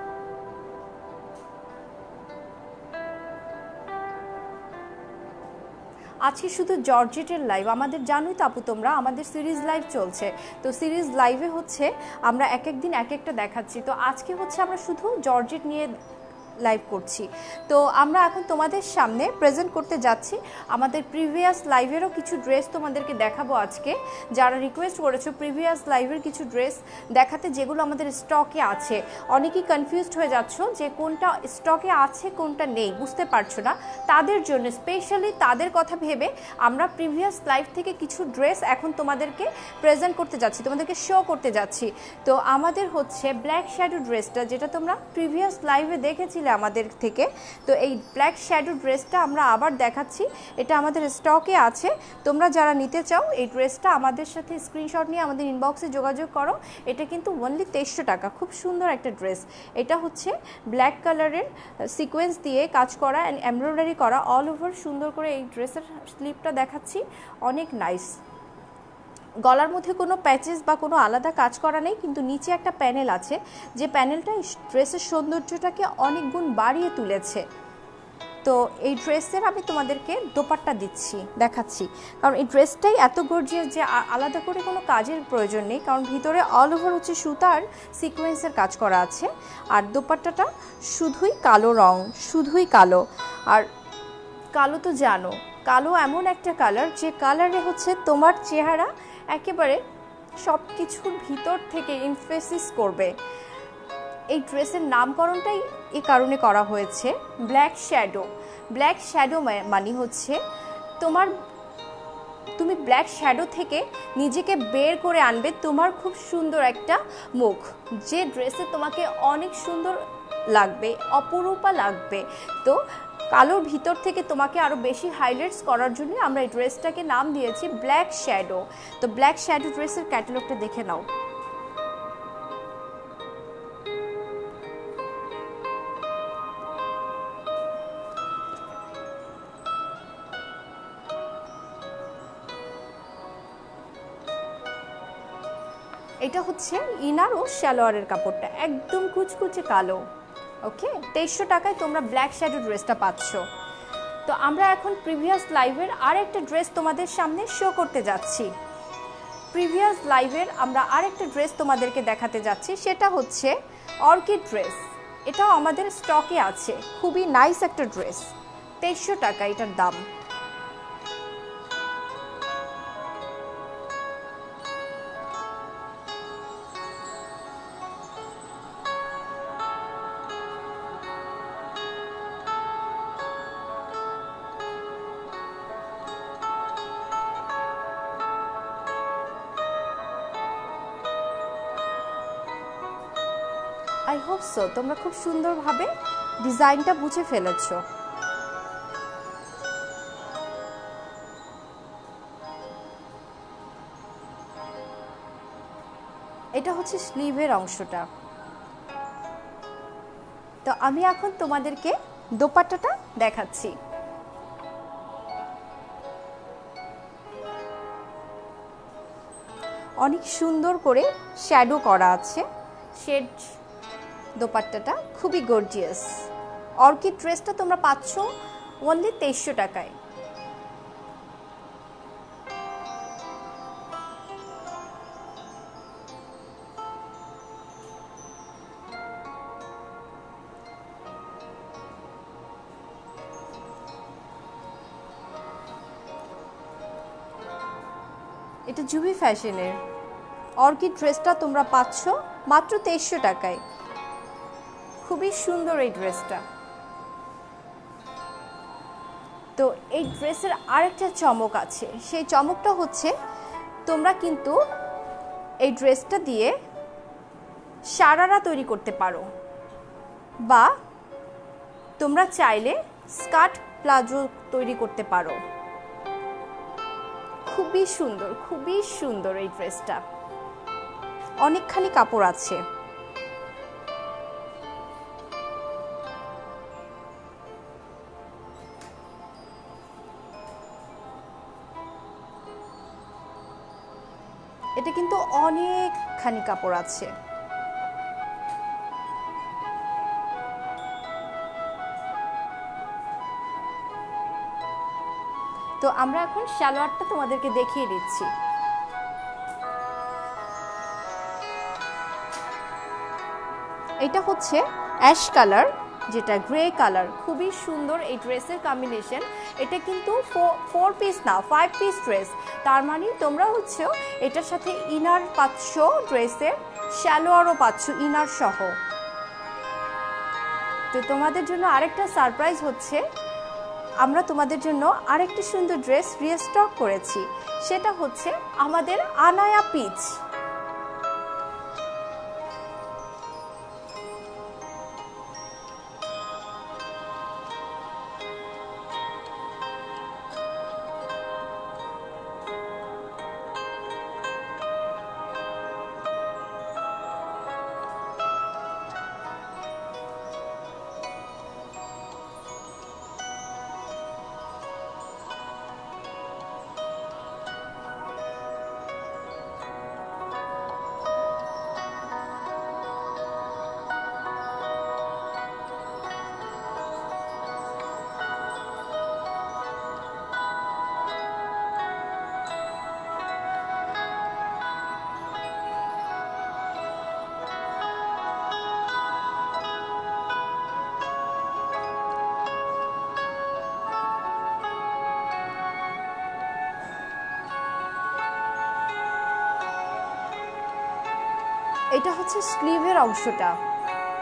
আজকে শুধু জর্জেটের লাইভ, আমাদের জানোই তো আপু তোমরা, আমাদের সিরিজ লাইভ চলছে, তো সিরিজ লাইভে হচ্ছে আমরা এক এক দিন এক একটা দেখাচ্ছি, তো আজকে হচ্ছে আমরা শুধু জর্জেট নিয়ে লাইভ করছি। তো আমরা এখন তোমাদের সামনে প্রেজেন্ট করতে যাচ্ছি আমাদের প্রিভিয়াস লাইভেরও কিছু ড্রেস তোমাদেরকে দেখাবো আজকে। যারা রিকোয়েস্ট করেছো প্রিভিয়াস লাইভের কিছু ড্রেস দেখাতে, যেগুলো আমাদের স্টকে আছে। অনেকেই কনফিউজড হয়ে যাচ্ছ যে কোনটা স্টকে আছে কোনটা নেই, বুঝতে পারছো না, তাদের জন্য স্পেশালি তাদের কথা ভেবে আমরা প্রিভিয়াস লাইভ থেকে কিছু ড্রেস এখন তোমাদেরকে প্রেজেন্ট করতে যাচ্ছি, তোমাদেরকে শো করতে যাচ্ছি। তো আমাদের হচ্ছে ব্ল্যাক শ্যাডো ড্রেসটা, যেটা তোমরা প্রিভিয়াস লাইভে দেখেছিলে আমাদের থেকে, তো এই ব্ল্যাক শ্যাডো ড্রেসটা আমরা আবার দেখাচ্ছি। এটা আমাদের স্টকে আছে, তোমরা যারা নিতে চাও এই ড্রেসটা আমাদের সাথে স্ক্রিনশট নিয়ে আমাদের ইনবক্সে যোগাযোগ করো। এটা কিন্তু অনলি 2300 টাকা, খুব সুন্দর একটা ড্রেস। এটা হচ্ছে ব্ল্যাক কালারের সিকোয়েন্স দিয়ে কাজ করা অ্যান্ড এমব্রয়ডারি করা অল ওভার, সুন্দর করে এই ড্রেসের স্লিপটা দেখাচ্ছি, অনেক নাইস। গলার মধ্যে কোনো প্যাচেস বা কোনো আলাদা কাজ করা নেই, কিন্তু নিচে একটা প্যানেল আছে, যে প্যানেলটা ড্রেসের সৌন্দর্যটাকে অনেক গুণ বাড়িয়ে তুলেছে। তো এই ড্রেসের আমি তোমাদেরকে দোপাট্টা দেখাচ্ছি, কারণ এই ড্রেসটাই এত গর্জিয়াস যে আলাদা করে কোনো কাজের প্রয়োজন নেই, কারণ ভিতরে অল ওভার হচ্ছে সুতার সিকোয়েন্সের কাজ করা আছে। আর দোপাট্টাটা শুধুই কালো রং, শুধুই কালো। আর কালো তো জানো, কালো এমন একটা কালার যে কালারে হচ্ছে তোমার চেহারা একেবারে সব কিছুর ভিতর থেকে ইনফেসিস করবে। এই ড্রেসের নামকরণটাই এই কারণে করা হয়েছে ব্ল্যাক শ্যাডো। ব্ল্যাক শ্যাডো মানে হচ্ছে তুমি ব্ল্যাক শ্যাডো থেকে নিজেকে বের করে আনবে তোমার খুব সুন্দর একটা মুখ, যে ড্রেসে তোমাকে অনেক সুন্দর লাগবে, অপরূপা লাগবে। তো কালোর ভিতর থেকে তোমাকে আরও বেশি হাইলাইটস করার জন্য আমরা এই ড্রেসটাকে নাম দিয়েছি ব্ল্যাক শ্যাডো। তো ব্ল্যাক শ্যাডো ড্রেসের ক্যাটালগটা দেখে নাও। এটা হচ্ছে ইনার ও সালোয়ারের কাপড়টা একদম কুচকুচে কালো। ওকে, 2300 টাকায় তোমরা ব্ল্যাক শ্যাডো ড্রেসটা পাচ্ছ। তো আমরা এখন প্রিভিয়াস লাইভের আরেকটা ড্রেস তোমাদের সামনে শো করতে যাচ্ছি। প্রিভিয়াস লাইভের আমরা আরেকটা ড্রেস তোমাদেরকে দেখাতে যাচ্ছি, সেটা হচ্ছে অর্কিড ড্রেস। এটাও আমাদের স্টকে আছে, খুবই নাইস একটা ড্রেস, 2300 টাকা এটার দাম। আই হোপ সো তোমরা খুব সুন্দরভাবে ডিজাইনটা বুঝে ফেলেছো। এটা হচ্ছে স্লিভের অংশটা। তো আমি এখন তোমাদেরকে দোপাট্টাটা দেখাচ্ছি। অনেক সুন্দর করে শ্যাডো করা আছে, শেড দোপাট্টাটা খুবই গর্জিয়াস। অর্কিড ড্রেসটা তোমরা পাচ্ছ অনলি 2300 টাকায়। এটা জুবি ফ্যাশনের অর্কিড ড্রেসটা তোমরা পাচ্ছ মাত্র 2300 টাকায়। খুবই সুন্দর এই ড্রেসটা। তো এই ড্রেসের আরেকটা চমক আছে, সেই চমকটা হচ্ছে তোমরা কিন্তু এই ড্রেসটা দিয়ে সারারা তৈরি করতে পারো, বা তোমরা চাইলে স্কার্ট প্লাজো তৈরি করতে পারো। খুবই সুন্দর, খুবই সুন্দর এই ড্রেসটা, অনেকখানি কাপড় আছে। এটা কিন্তু অনেকখানি কাপড় আছে। তো আমরা এখন সালোয়ারটা তোমাদেরকে দেখিয়ে দিচ্ছি। এটা হচ্ছে অ্যাশ কালার, যেটা গ্রে কালার, খুবই সুন্দর এই ড্রেসের কম্বিনেশন। এটা কিন্তু 4 পিস না 5 পিস ড্রেস, তার মানে তোমরা হচ্ছে এটার সাথে ইনার পাচ্ছ, ড্রেসের সালোয়ারও পাচ্ছ ইনার সহ। তো তোমাদের জন্য আরেকটা সারপ্রাইজ হচ্ছে, আমরা তোমাদের জন্য আরেকটি সুন্দর ড্রেস রিস্টক করেছি, সেটা হচ্ছে আমাদের আনায়া পিচ। এটা হচ্ছে স্লিভের অংশটা,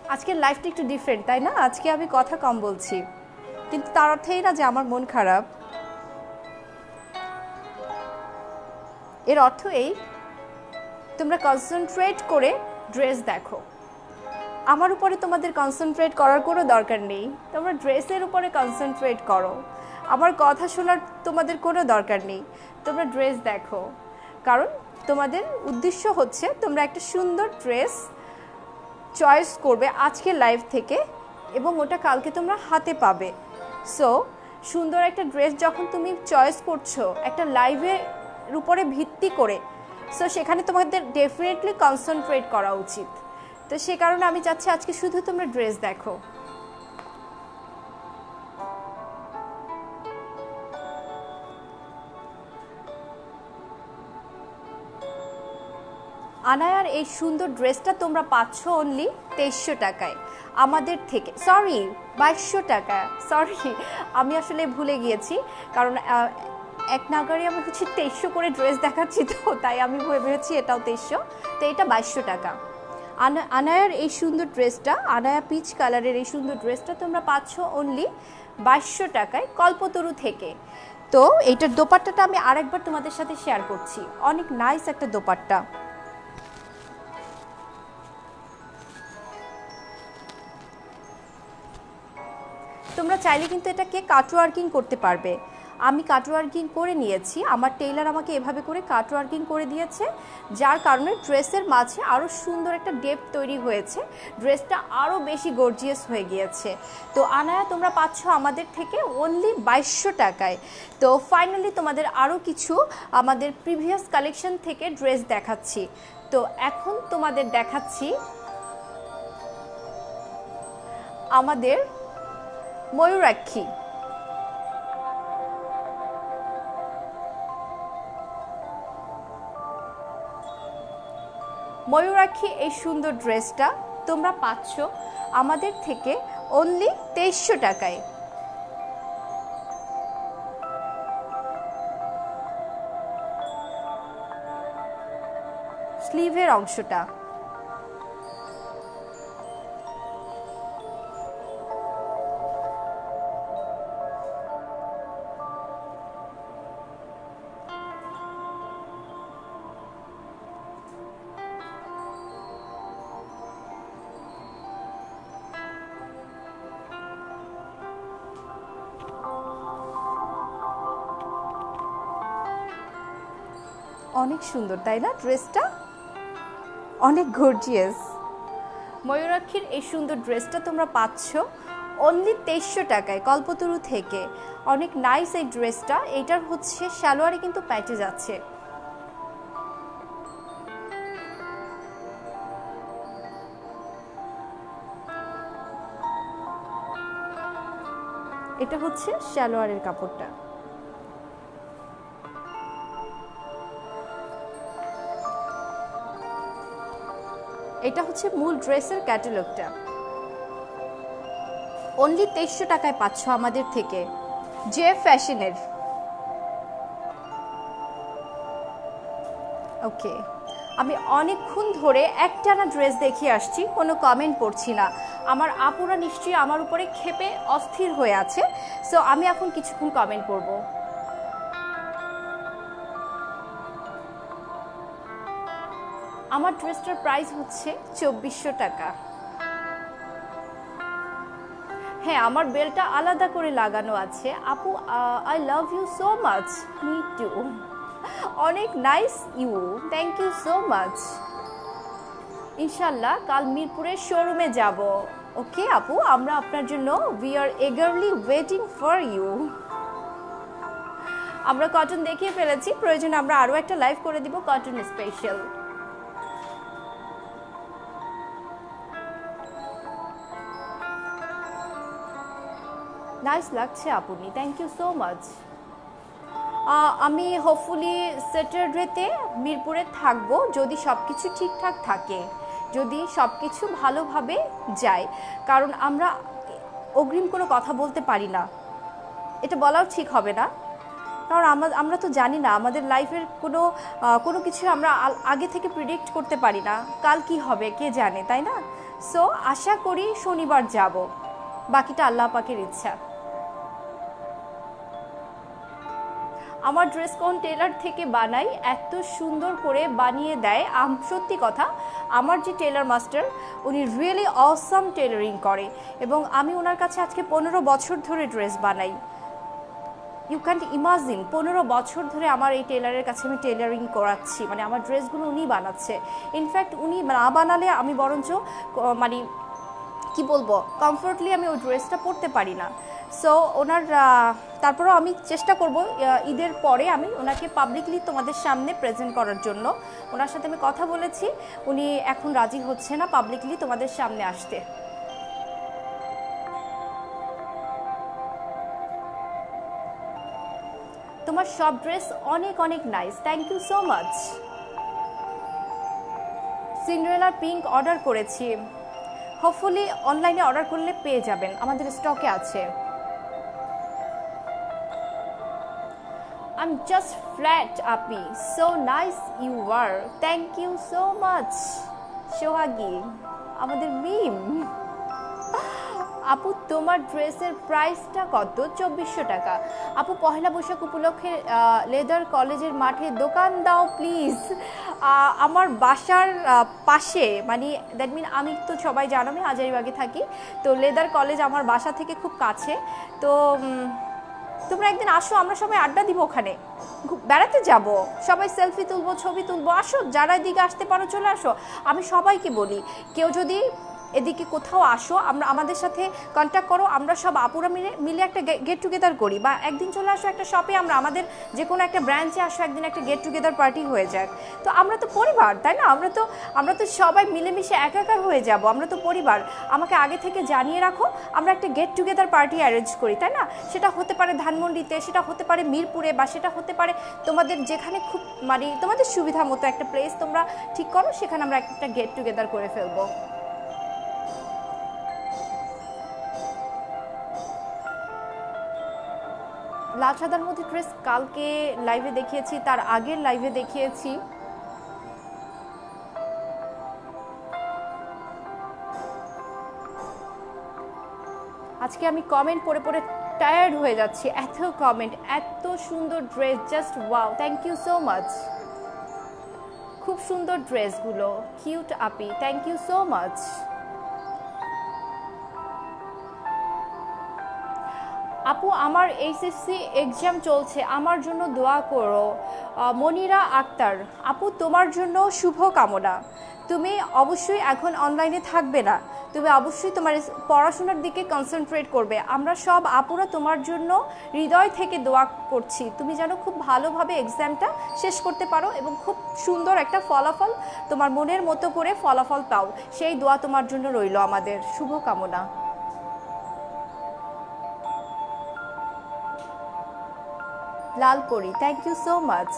আজকের লাইফটা একটু ডিফারেন্ট, তাই না? আজকে আমি কথা কম বলছি, কিন্তু তার অর্থেই না যে আমার মন খারাপ। এর অর্থ এই, তোমরা কনসেন্ট্রেট করে ড্রেস দেখো। আমার উপরে তোমাদের কনসেন্ট্রেট করার কোনো দরকার নেই, তোমরা ড্রেসের উপরে কনসেন্ট্রেট করো। আমার কথা শোনার তোমাদের কোনো দরকার নেই, তোমরা ড্রেস দেখো। কারণ তোমাদের উদ্দেশ্য হচ্ছে তোমরা একটা সুন্দর ড্রেস চয়েস করবে আজকের লাইফ থেকে, এবং ওটা কালকে তোমরা হাতে পাবে। সো সুন্দর একটা ড্রেস যখন তুমি চয়েস করছো একটা লাইভের উপরে ভিত্তি করে, সো সেখানে তোমাদের ডেফিনেটলি কনসেন্ট্রেট করা উচিত। তো সে কারণে আমি চাচ্ছি আজকে শুধু তোমরা ড্রেস দেখো। আনায়ার এই সুন্দর ড্রেসটা তোমরা পাচ্ছ অনলি 2300 টাকায় আমাদের থেকে। সরি, 2200 টাকা, সরি আমি আসলে ভুলে গিয়েছি, কারণ এক নাগারে আমি হচ্ছে 2300 করে ড্রেস দেখাচ্ছি, তো তাই আমি ভেবেছি এটাও 2300, তো এটা 2200 টাকা। আনায়ার এই সুন্দর ড্রেসটা, আনায়া পিচ কালারের এই সুন্দর ড্রেসটা তোমরা পাচ্ছ অনলি 2200 টাকায় কল্পতরু থেকে। তো এইটার দোপাট্টাটা আমি আরেকবার তোমাদের সাথে শেয়ার করছি, অনেক নাইস একটা দোপাট্টা। তোমরা চাইলে কিন্তু এটাকে কাটওয়ার্কিং করতে পারবে। আমি কাটওয়ার্কিং করে নিয়েছি, আমার টেইলার আমাকে এভাবে করে কাটওয়ার্কিং করে দিয়েছে, যার কারণে ড্রেসের মাঝে আরও সুন্দর একটা ডেপথ তৈরি হয়েছে, ড্রেসটা আরও বেশি গর্জিয়াস হয়ে গিয়েছে। তো আনায়া তোমরা পাচ্ছ আমাদের থেকে অনলি 2200 টাকায়। তো ফাইনালি তোমাদের আরও কিছু আমাদের প্রিভিয়াস কালেকশন থেকে ড্রেস দেখাচ্ছি। তো এখন তোমাদের দেখাচ্ছি আমাদের ময়ূরাক্ষী। ময়ূরাক্ষী এই সুন্দর ড্রেসটা তোমরা পাচ্ছ আমাদের থেকে অনলি 2300 টাকায়। স্লিভের অংশটা অনেক সুন্দর, তাই না? ড্রেসটা অনেক গর্জিয়াস। ময়ূরাক্ষীর এই সুন্দর ড্রেসটা তোমরা পাচ্ছ অনলি 2300 টাকায় কল্পতরু থেকে। অনেক নাইস এই ড্রেসটা। এটার হচ্ছে সালোয়ারে কিন্তু প্যাচেজ আছে। এটা হচ্ছে সালোয়ারের কাপড়টা। এটা হচ্ছে মূল ড্রেসের ক্যাটালগটা। অনলি 2300 টাকায় পাচ্ছ আমাদের থেকে, জে ফ্যাশনের। ওকে, আমি অনেকক্ষণ ধরে একটানা ড্রেস দেখিয়ে আসছি, কোনো কমেন্ট পড়ছি না। আমার আপুরা নিশ্চয়ই আমার উপরে ক্ষেপে অস্থির হয়ে আছে, সো আমি এখন কিছুক্ষণ কমেন্ট পড়ব। আমার ড্রেসটার প্রাইস হচ্ছে 2400 টাকা। হ্যাঁ, আমার বেলটা আলাদা করে লাগানো আছে। আপু I love you so much. Me too. অনেক nice you, thank you so much. ইনশাল্লাহ কাল মিরপুরের শোরুমে যাব। ওকে আপু, আমরা আপনার জন্য we are eagerly waiting for you. আমরা কটন দেখিয়ে ফেলেছি, প্রয়োজন আমরা আরও একটা লাইভ করে দিব কটন স্পেশাল। নাইস লাগছে আপনি, থ্যাংক ইউ সো মাচ। আমি হোপফুলি স্যাটারডেতে মিরপুরে থাকবো, যদি সব কিছু ঠিকঠাক থাকে, যদি সব কিছু ভালোভাবে যায়। কারণ আমরা অগ্রিম কোনো কথা বলতে পারি না, এটা বলাও ঠিক হবে না। কারণ আমরা তো জানি না, আমাদের লাইফের কোনো কিছু আমরা আগে থেকে প্রিডিক্ট করতে পারি না, কাল কি হবে কে জানে, তাই না? সো আশা করি শনিবার যাব, বাকিটা আল্লাহ পাকের ইচ্ছা। আমার ড্রেস কোন টেলার থেকে বানাই, এত সুন্দর করে বানিয়ে দেয়। সত্যি কথা, আমার যে টেলার মাস্টার উনি রিয়েলি অসাম টেলারিং করে এবং আমি ওনার কাছে আজকে 15 বছর ধরে ড্রেস বানাই। ইউ ক্যান্ট ইমাজিন, 15 বছর ধরে আমার এই টেলারের কাছে আমি টেলারিং করাচ্ছি, মানে আমার ড্রেসগুলো উনি বানাচ্ছে। ইনফ্যাক্ট উনি না বানালে আমি বরঞ্চ মানে কি বলবো, কমফোর্টলি আমি ওই ড্রেসটা পরতে পারি না। সো ওনার তারপরেও আমি চেষ্টা করব ঈদের পরে আমি ওনাকে পাবলিকলি তোমাদের সামনে প্রেজেন্ট করার জন্য। ওনার সাথে আমি কথা বলেছি, উনি এখন রাজি হচ্ছে না পাবলিকলি তোমাদের সামনে আসতে। তোমার সব ড্রেস অনেক অনেক nice, thank you so much. Cinderella pink order করেছি, হোপফুলি অনলাইনে অর্ডার করলে পেয়ে যাবেন, আমাদের স্টকে আছে। I'm just flat, Api. So nice you were. Thank you so much. সোহাগী, আমাদের মিম। আপু তোমার ড্রেসের প্রাইসটা কত? 2400 টাকা। আপু পহেলা বৈশাখ উপলক্ষে লেদার কলেজের মাঠে দোকান দাও প্লিজ। আমার বাসার পাশে, মানে দ্যাট মিন আমি তো সবাই জানো আমি হাজারীবাগে থাকি, তো লেদার কলেজ আমার বাসা থেকে খুব কাছে। তো তোমরা একদিন আসো, আমরা সবাই আড্ডা দিব, ওখানে বেড়াতে যাব, সবাই সেলফি তুলবো, ছবি তুলবো। আসো, যারা এদিকে আসতে পারো চলে আসো। আমি সবাইকে বলি, কেউ যদি এদিকে কোথাও আসো, আমাদের সাথে কন্ট্যাক্ট করো, আমরা সব আপুরা মিলে একটা গেট টুগেদার করি, বা একদিন চলে আসো একটা শপে, আমাদের যে কোনো একটা ব্রাঞ্চে আসো, একদিন একটা গেট টুগেদার পার্টি হয়ে যাক। তো আমরা তো পরিবার, তাই না? আমরা তো সবাই মিলেমিশে একাকার হয়ে যাব, আমরা তো পরিবার। আমাকে আগে থেকে জানিয়ে রাখো, আমরা একটা গেট টুগেদার পার্টি অ্যারেঞ্জ করি, তাই না? সেটা হতে পারে ধানমন্ডিতে, সেটা হতে পারে মিরপুরে, বা সেটা হতে পারে তোমাদের যেখানে খুব মানে তোমাদের সুবিধা মতো একটা প্লেস তোমরা ঠিক করো, সেখানে আমরা একটা গেট টুগেদার করে ফেলবো। লাল সাদার মধ্যে ড্রেস কালকে লাইভে দেখিয়েছি, তার আগের লাইভে দেখিয়েছি। আজকে আমি কমেন্ট পড়ে পড়ে টায়ার্ড হয়ে যাচ্ছি, এত কমেন্ট, এত সুন্দর dress, just wow, thank you so much. খুব সুন্দর ড্রেসগুলো, cute Api, thank you so much. আপু আমার এইচএসসি এক্সাম চলছে, আমার জন্য দোয়া করো। মনিরা আক্তার, আপু তোমার জন্য শুভ কামনা। তুমি অবশ্যই এখন অনলাইনে থাকবে না, তুমি অবশ্যই তোমার পড়াশোনার দিকে কনসেন্ট্রেট করবে। আমরা সব আপুরা তোমার জন্য হৃদয় থেকে দোয়া করছি, তুমি যেন খুব ভালোভাবে এক্সামটা শেষ করতে পারো এবং খুব সুন্দর একটা ফলাফল, তোমার মনের মতো করে ফলাফল পাও, সেই দোয়া তোমার জন্য রইল আমাদের, শুভ কামনা। Lalpori, thank you so much.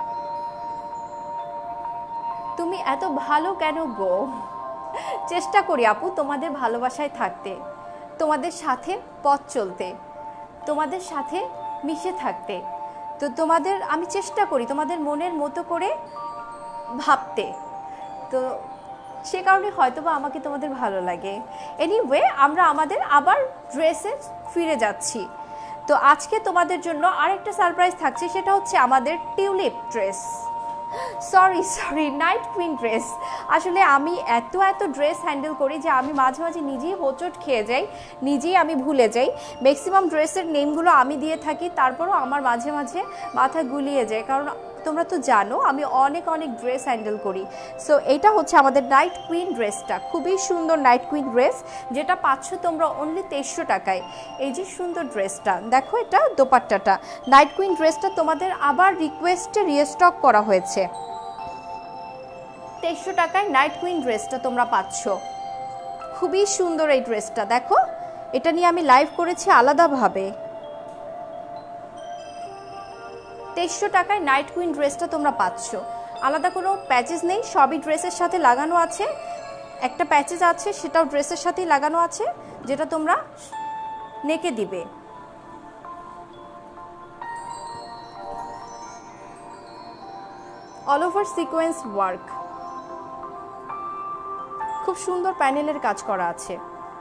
তুমি এত ভালো কেন গো? চেষ্টা করি আপু তোমাদের ভালোবাসায় থাকতে, তোমাদের সাথে পথ চলতে, তোমাদের সাথে মিশে থাকতে। তো তোমাদের আমি চেষ্টা করি তোমাদের মনের মতো করে ভাবতে, তো সে কারণে হয়তো বা আমাকে তোমাদের ভালো লাগে। এনিওয়ে, আমরা আমাদের আবার ড্রেসে ফিরে যাচ্ছি। তো আজকে তোমাদের জন্য আরেকটা সারপ্রাইজ থাকছে, সেটা হচ্ছে আমাদের tulip dress, sorry night queen dress. আসলে আমি এত ড্রেস হ্যান্ডেল করি যে আমি মাঝে মাঝে নিজেই হোঁচট খেয়ে যাই, নিজেই আমি ভুলে যাই। ম্যাক্সিমাম ড্রেসের নেমগুলো আমি দিয়ে থাকি, তারপরও আমার মাঝে মাঝে মাথা গুলিয়ে যায়, কারণ তোমরা তো জানো আমি অনেক ড্রেস হ্যান্ডেল করি। সো এটা হচ্ছে আমাদের নাইট কুইন ড্রেসটা, খুবই সুন্দর নাইট কুইন ড্রেস, যেটা পাচ্ছ তোমরা অনলি 2300 টাকায়। এই যে সুন্দর ড্রেসটা দেখো, এটা দোপাট্টাটা। নাইট কুইন ড্রেসটা তোমাদের আবার রিকোয়েস্টে রিস্টক করা হয়েছে, 2300 টাকায় নাইট কুইন ড্রেসটা তোমরা পাচ্ছ। খুবই সুন্দর এই ড্রেসটা, দেখো এটা নিয়ে আমি লাইভ করেছি আলাদাভাবে। 2300 টাকায় নাইট কুইন ড্রেসটা তোমরা পাচ্ছ, আলাদা কোনো প্যাচেস নেই, সবই ড্রেসের সাথে লাগানো আছে। একটা প্যাচেস আছে, সেটাও ড্রেসের সাথেই লাগানো আছে, যেটা তোমরা নেকে দিবে। অল ওভার সিকোয়েন্স ওয়ার্ক, খুব খুব সুন্দর প্যানেলের কাজ করা আছে।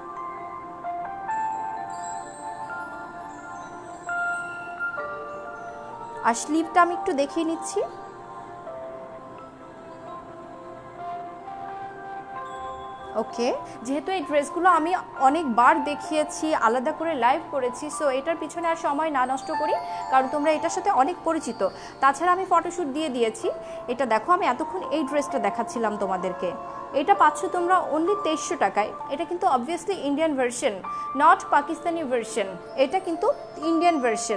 আর স্লিভটা আমি একটু দেখিয়ে নিচ্ছি। ওকে, যেহেতু এই ড্রেসগুলো আমি অনেকবার দেখিয়েছি, আলাদা করে লাইভ করেছি, সো এটার পিছনে আর সময় না নষ্ট করি, কারণ তোমরা এটার সাথে অনেক পরিচিত। তাছাড়া আমি ফটোশ্যুট দিয়ে দিয়েছি। এটা দেখো, আমি এতক্ষণ এই ড্রেসটা দেখাচ্ছিলাম তোমাদেরকে। এটা পাচ্ছ তোমরা অনলি 2300 টাকায়। এটা কিন্তু obviously Indian version, not Pakistani version. এটা কিন্তু ইন্ডিয়ান ভার্সন।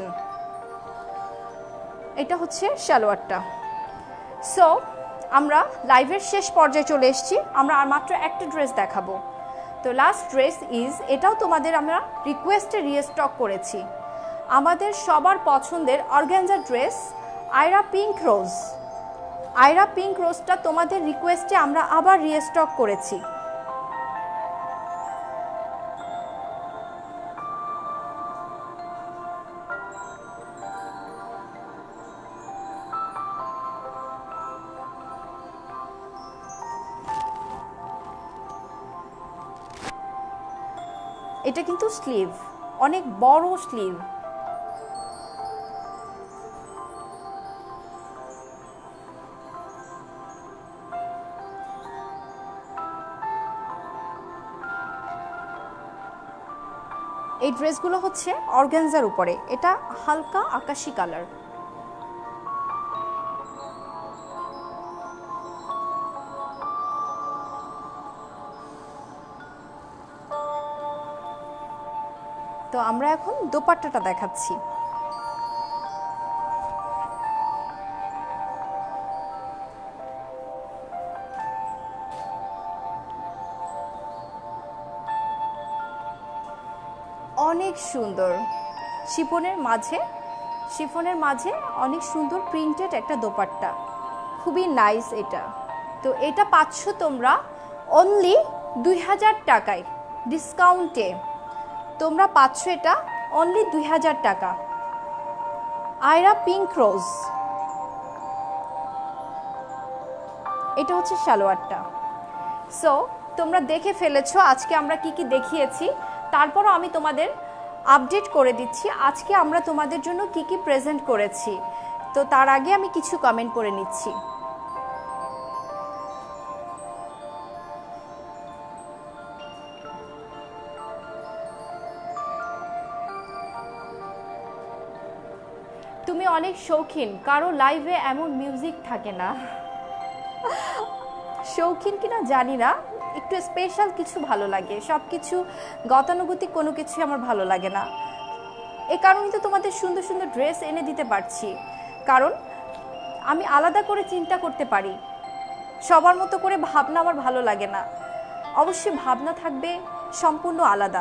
এটা হচ্ছে সালোয়ারটা। সো আমরা লাইভের শেষ পর্যায়ে চলে এসেছি। আমরা আর মাত্র একটা ড্রেস দেখাবো। তো লাস্ট ড্রেস ইজ, এটাও তোমাদের আমরা রিকোয়েস্টে রিস্টক করেছি, আমাদের সবার পছন্দের organza dress Ayra pink rose. Ayra pink রোজটা তোমাদের রিকোয়েস্টে আমরা আবার রিস্টক করেছি। এটা কিন্তু স্লিভ, অনেক বড় স্লিভ। এই ড্রেসগুলো হচ্ছে অর্গানজার উপরে। এটা হালকা আকাশি কালার। তো আমরা এখন দোপাট্টাটা দেখাচ্ছি। অনেক সুন্দর শিফনের মাঝে অনেক সুন্দর প্রিন্টেড একটা দোপাট্টা, খুবই নাইস এটা। তো এটা পাচ্ছ তোমরা অনলি 2000 টাকায়, ডিসকাউন্টে তোমরা পাচ্ছ এটা অনলি 2000 টাকা। আয়রা পিঙ্ক রোজ, এটা হচ্ছে সালোয়ারটা। সো তোমরা দেখে ফেলেছো আজকে আমরা কি কি দেখিয়েছি। তারপরও আমি তোমাদের আপডেট করে দিচ্ছি আজকে আমরা তোমাদের জন্য কি কি প্রেজেন্ট করেছি। তো তার আগে আমি কিছু কমেন্ট পড়ে নিচ্ছি। তুমি অনেক শৌখিন, কারো লাইভে এমন মিউজিক থাকে না। শৌখিন কিনা জানি না, একটু স্পেশাল কিছু ভালো লাগে। সব কিছু গতানুগতিক কোনো কিছু আমার ভালো লাগে না। এই কারণেই তো তোমাদের সুন্দর সুন্দর ড্রেস এনে দিতে পারছি, কারণ আমি আলাদা করে চিন্তা করতে পারি। সবার মতো করে ভাবনা আমার ভালো লাগে না। অবশ্যই ভাবনা থাকবে সম্পূর্ণ আলাদা।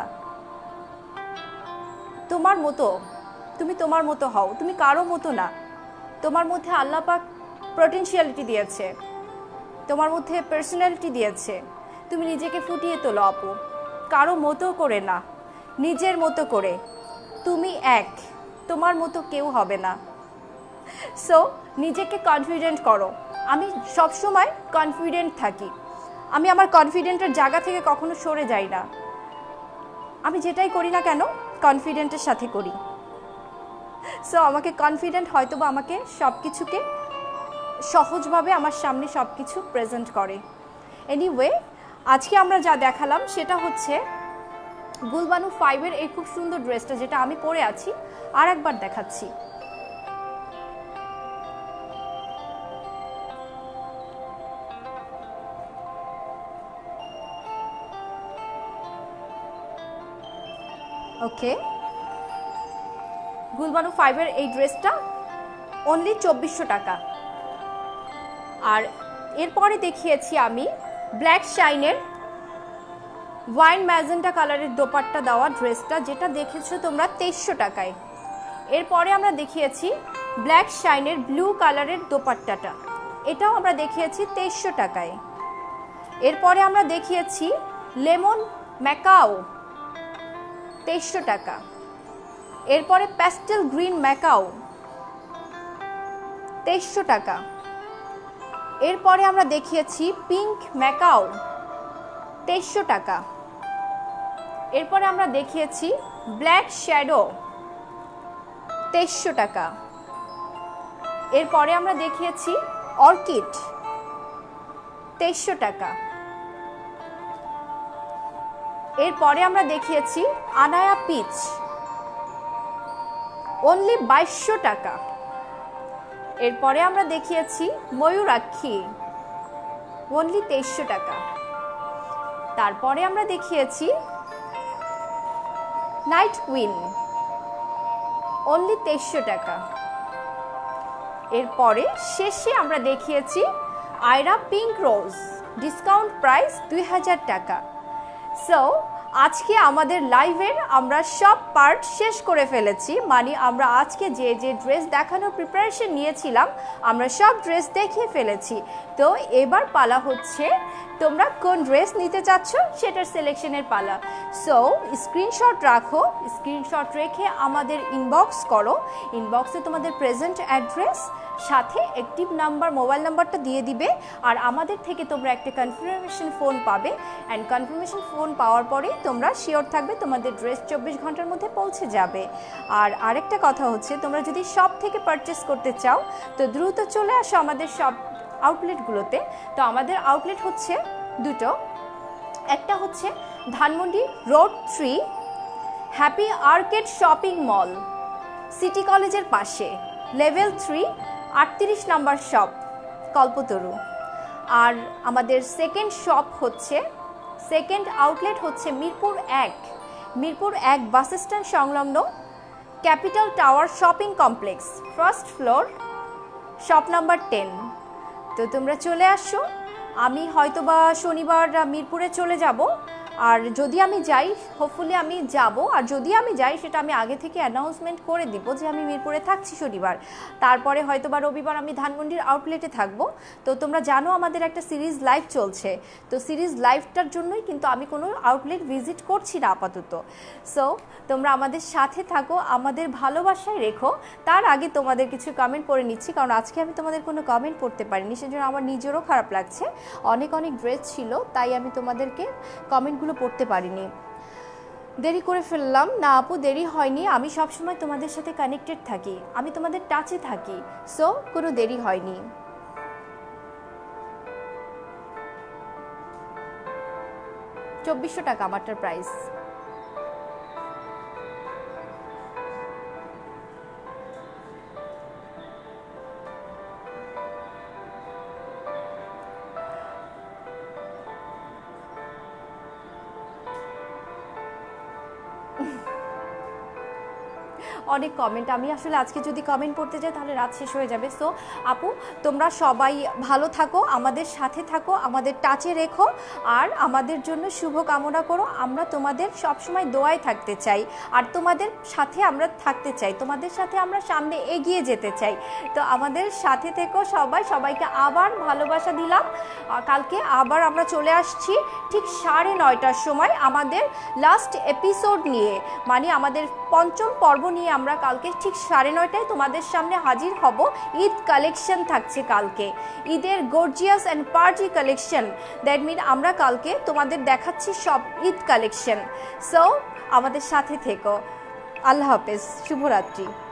তোমার মতো, তুমি তোমার মতো হও, তুমি কারো মতো না। তোমার মধ্যে আল্লাহ পাক পটেনশিয়ালিটি দিয়েছে, তোমার মধ্যে পার্সোনালিটি দিয়েছে। তুমি নিজেকে ফুটিয়ে তোলো আপু, কারো মতো করে না, নিজের মতো করে। তুমি এক, তোমার মতো কেউ হবে না। সো নিজেকে কনফিডেন্ট করো। আমি সবসময় কনফিডেন্ট থাকি। আমি আমার কনফিডেন্টের জায়গা থেকে কখনো সরে যাই না। আমি যেটাই করি না কেন কনফিডেন্টের সাথে করি। সো আমাকে কনফিডেন্ট হয়তো বা আমাকে সব কিছুকে সহজভাবে আমার সামনে সব কিছু প্রেজেন্ট করে। এনিওয়ে, আজকে আমরা যা দেখালাম সেটা হচ্ছে গুলবানু 5-এর এই খুব সুন্দর ড্রেসটা, যেটা আমি পরে আছি। আর একবার দেখাচ্ছি। ওকে, গুলবানু 5-এর এই ড্রেসটা অনলি 2400 টাকা। আর এরপরে দেখিয়েছি আমি ব্ল্যাক শাইনের ওয়াইন ম্যাজেন্টা কালারের দোপাট্টা দেওয়া ড্রেসটা, যেটা দেখেছো তোমরা 2300 টাকায়। এরপরে আমরা দেখিয়েছি ব্ল্যাক শাইনের ব্লু কালারের দোপাট্টাটা, এটাও আমরা দেখিয়েছি 2300 টাকায়। এরপরে আমরা দেখিয়েছি লেমন ম্যাকাও 2300 টাকা। এরপরে প্যাস্টেল গ্রিন ম্যাকাও 2300 টাকা। এরপরে আমরা দেখিয়েছি পিঙ্ক ম্যাকাও 2300 টাকা। এরপরে আমরা দেখিয়েছি ব্ল্যাক শ্যাডো 2300 টাকা। এরপরে আমরা দেখিয়েছি অর্কিড 2300 টাকা। এরপরে আমরা দেখিয়েছি আনায়া পিচ অনলি 2200 টাকা। এরপরে আমরা দেখিয়েছি ময়ূরাক্ষী অনলি 2300 টাকা। তারপরে আমরা দেখিয়েছি নাইট কুইন অনলি 2300 টাকা। এরপরে শেষে আমরা দেখিয়েছি Ayra pink rose, discount price 2000 টাকা। সো আজকে আমাদের লাইভের আমরা সব পার্ট শেষ করে ফেলেছি, মানে আমরা আজকে যে যে ড্রেস দেখানোর প্রিপারেশন নিয়েছিলাম আমরা সব ড্রেস দেখিয়ে ফেলেছি। তো এবার পালা হচ্ছে তোমরা কোন ড্রেস নিতে চাচ্ছ সেটার সিলেকশনের পালা। সো স্ক্রিনশট রাখো, স্ক্রিনশট রেখে আমাদের ইনবক্স করো। ইনবক্সে তোমাদের প্রেজেন্ট অ্যাড্রেস সাথে অ্যাক্টিভ নাম্বার, মোবাইল নাম্বারটা দিয়ে দিবে, আর আমাদের থেকে তোমরা একটা কনফার্মেশন ফোন পাবে। অ্যান্ড কনফার্মেশন ফোন পাওয়ার পরেই তোমরা শিওর থাকবে তোমাদের ড্রেস 24 ঘন্টার মধ্যে পৌঁছে যাবে। আর আরেকটা কথা হচ্ছে, তোমরা যদি শপ থেকে পারচেস করতে চাও তো দ্রুত চলে আসো আমাদের শপ আউটলেটগুলোতে। তো আমাদের আউটলেট হচ্ছে দুটো, একটা হচ্ছে Dhanmondi road 3 happy arcade shopping mall, city কলেজের পাশে, লেভেল 3 38 নাম্বার শপ, কল্পতরু। আর আমাদের সেকেন্ড শপ হচ্ছে, সেকেন্ড আউটলেট হচ্ছে মিরপুর 1 বাস স্ট্যান্ড সংলগ্ন capital tower shopping complex, first floor, shop number 10। তো তোমরা চলে আসো। আমি হয়তোবা শনিবার মিরপুরে চলে যাব, আর যদি আমি যাই হোপফুলি আমি যাব, আর যদি আমি যাই সেটা আমি আগে থেকে অ্যানাউন্সমেন্ট করে দিব যে আমি মিরপুরে থাকছি শনিবার। তারপরে হয়তোবা রবিবার আমি ধানমন্ডির আউটলেটে থাকব। তো তোমরা জানো আমাদের একটা সিরিজ লাইভ চলছে, তো সিরিজ লাইভটার জন্যই কিন্তু আমি কোনো আউটলেট ভিজিট করছি না আপাতত। সো তোমরা আমাদের সাথে থাকো, আমাদের ভালোবাসায় রেখো। তার আগে তোমাদের কিছু কমেন্ট পড়ে নিচ্ছি, কারণ আজকে আমি তোমাদের কোনো কমেন্ট পড়তে পারিনি, সেজন্য আমার নিজেরও খারাপ লাগছে। অনেক ড্রেস ছিল, তাই আমি তোমাদেরকে কমেন্টগুলো পড়তে পারিনি। দেরি করে ফেললাম না আপু? দেরি হয়নি, আমি সবসময় তোমাদের সাথে কানেক্টেড থাকি, আমি তোমাদের টাচে থাকি, সো কোনো দেরি হয়নি। $2400 আমারটার প্রাইস। অনেক কমেন্ট, আমি আসলে আজকে যদি কমেন্ট পড়তে যাই তাহলে রাত শেষ হয়ে যাবে। সো আপু তোমরা সবাই ভালো থাকো, আমাদের সাথে থাকো, আমাদের টাচে রেখো, আর আমাদের জন্য শুভ কামনা করো। আমরা তোমাদের সবসময় দোয়ায় থাকতে চাই, আর তোমাদের সাথে আমরা থাকতে চাই, তোমাদের সাথে আমরা সামনে এগিয়ে যেতে চাই। তো আমাদের সাথে থেকো সবাই, সবাইকে আবার ভালোবাসা দিলাম। কালকে আবার আমরা চলে আসছি ঠিক 9:30টার সময় আমাদের লাস্ট এপিসোড নিয়ে, মানে আমাদের পঞ্চম পর্ব নিয়ে আমরা কালকে ঠিক 9:30টায় তোমাদের সামনে হাজির হব। ঈদ কালেকশন থাকছে কালকে, ঈদের gorgeous and party collection. That mean আমরা কালকে তোমাদের দেখাচ্ছি সব ঈদ কালেকশন। সো আমাদের সাথে থেকো। আল্লাহ হাফেজ, শুভরাত্রি।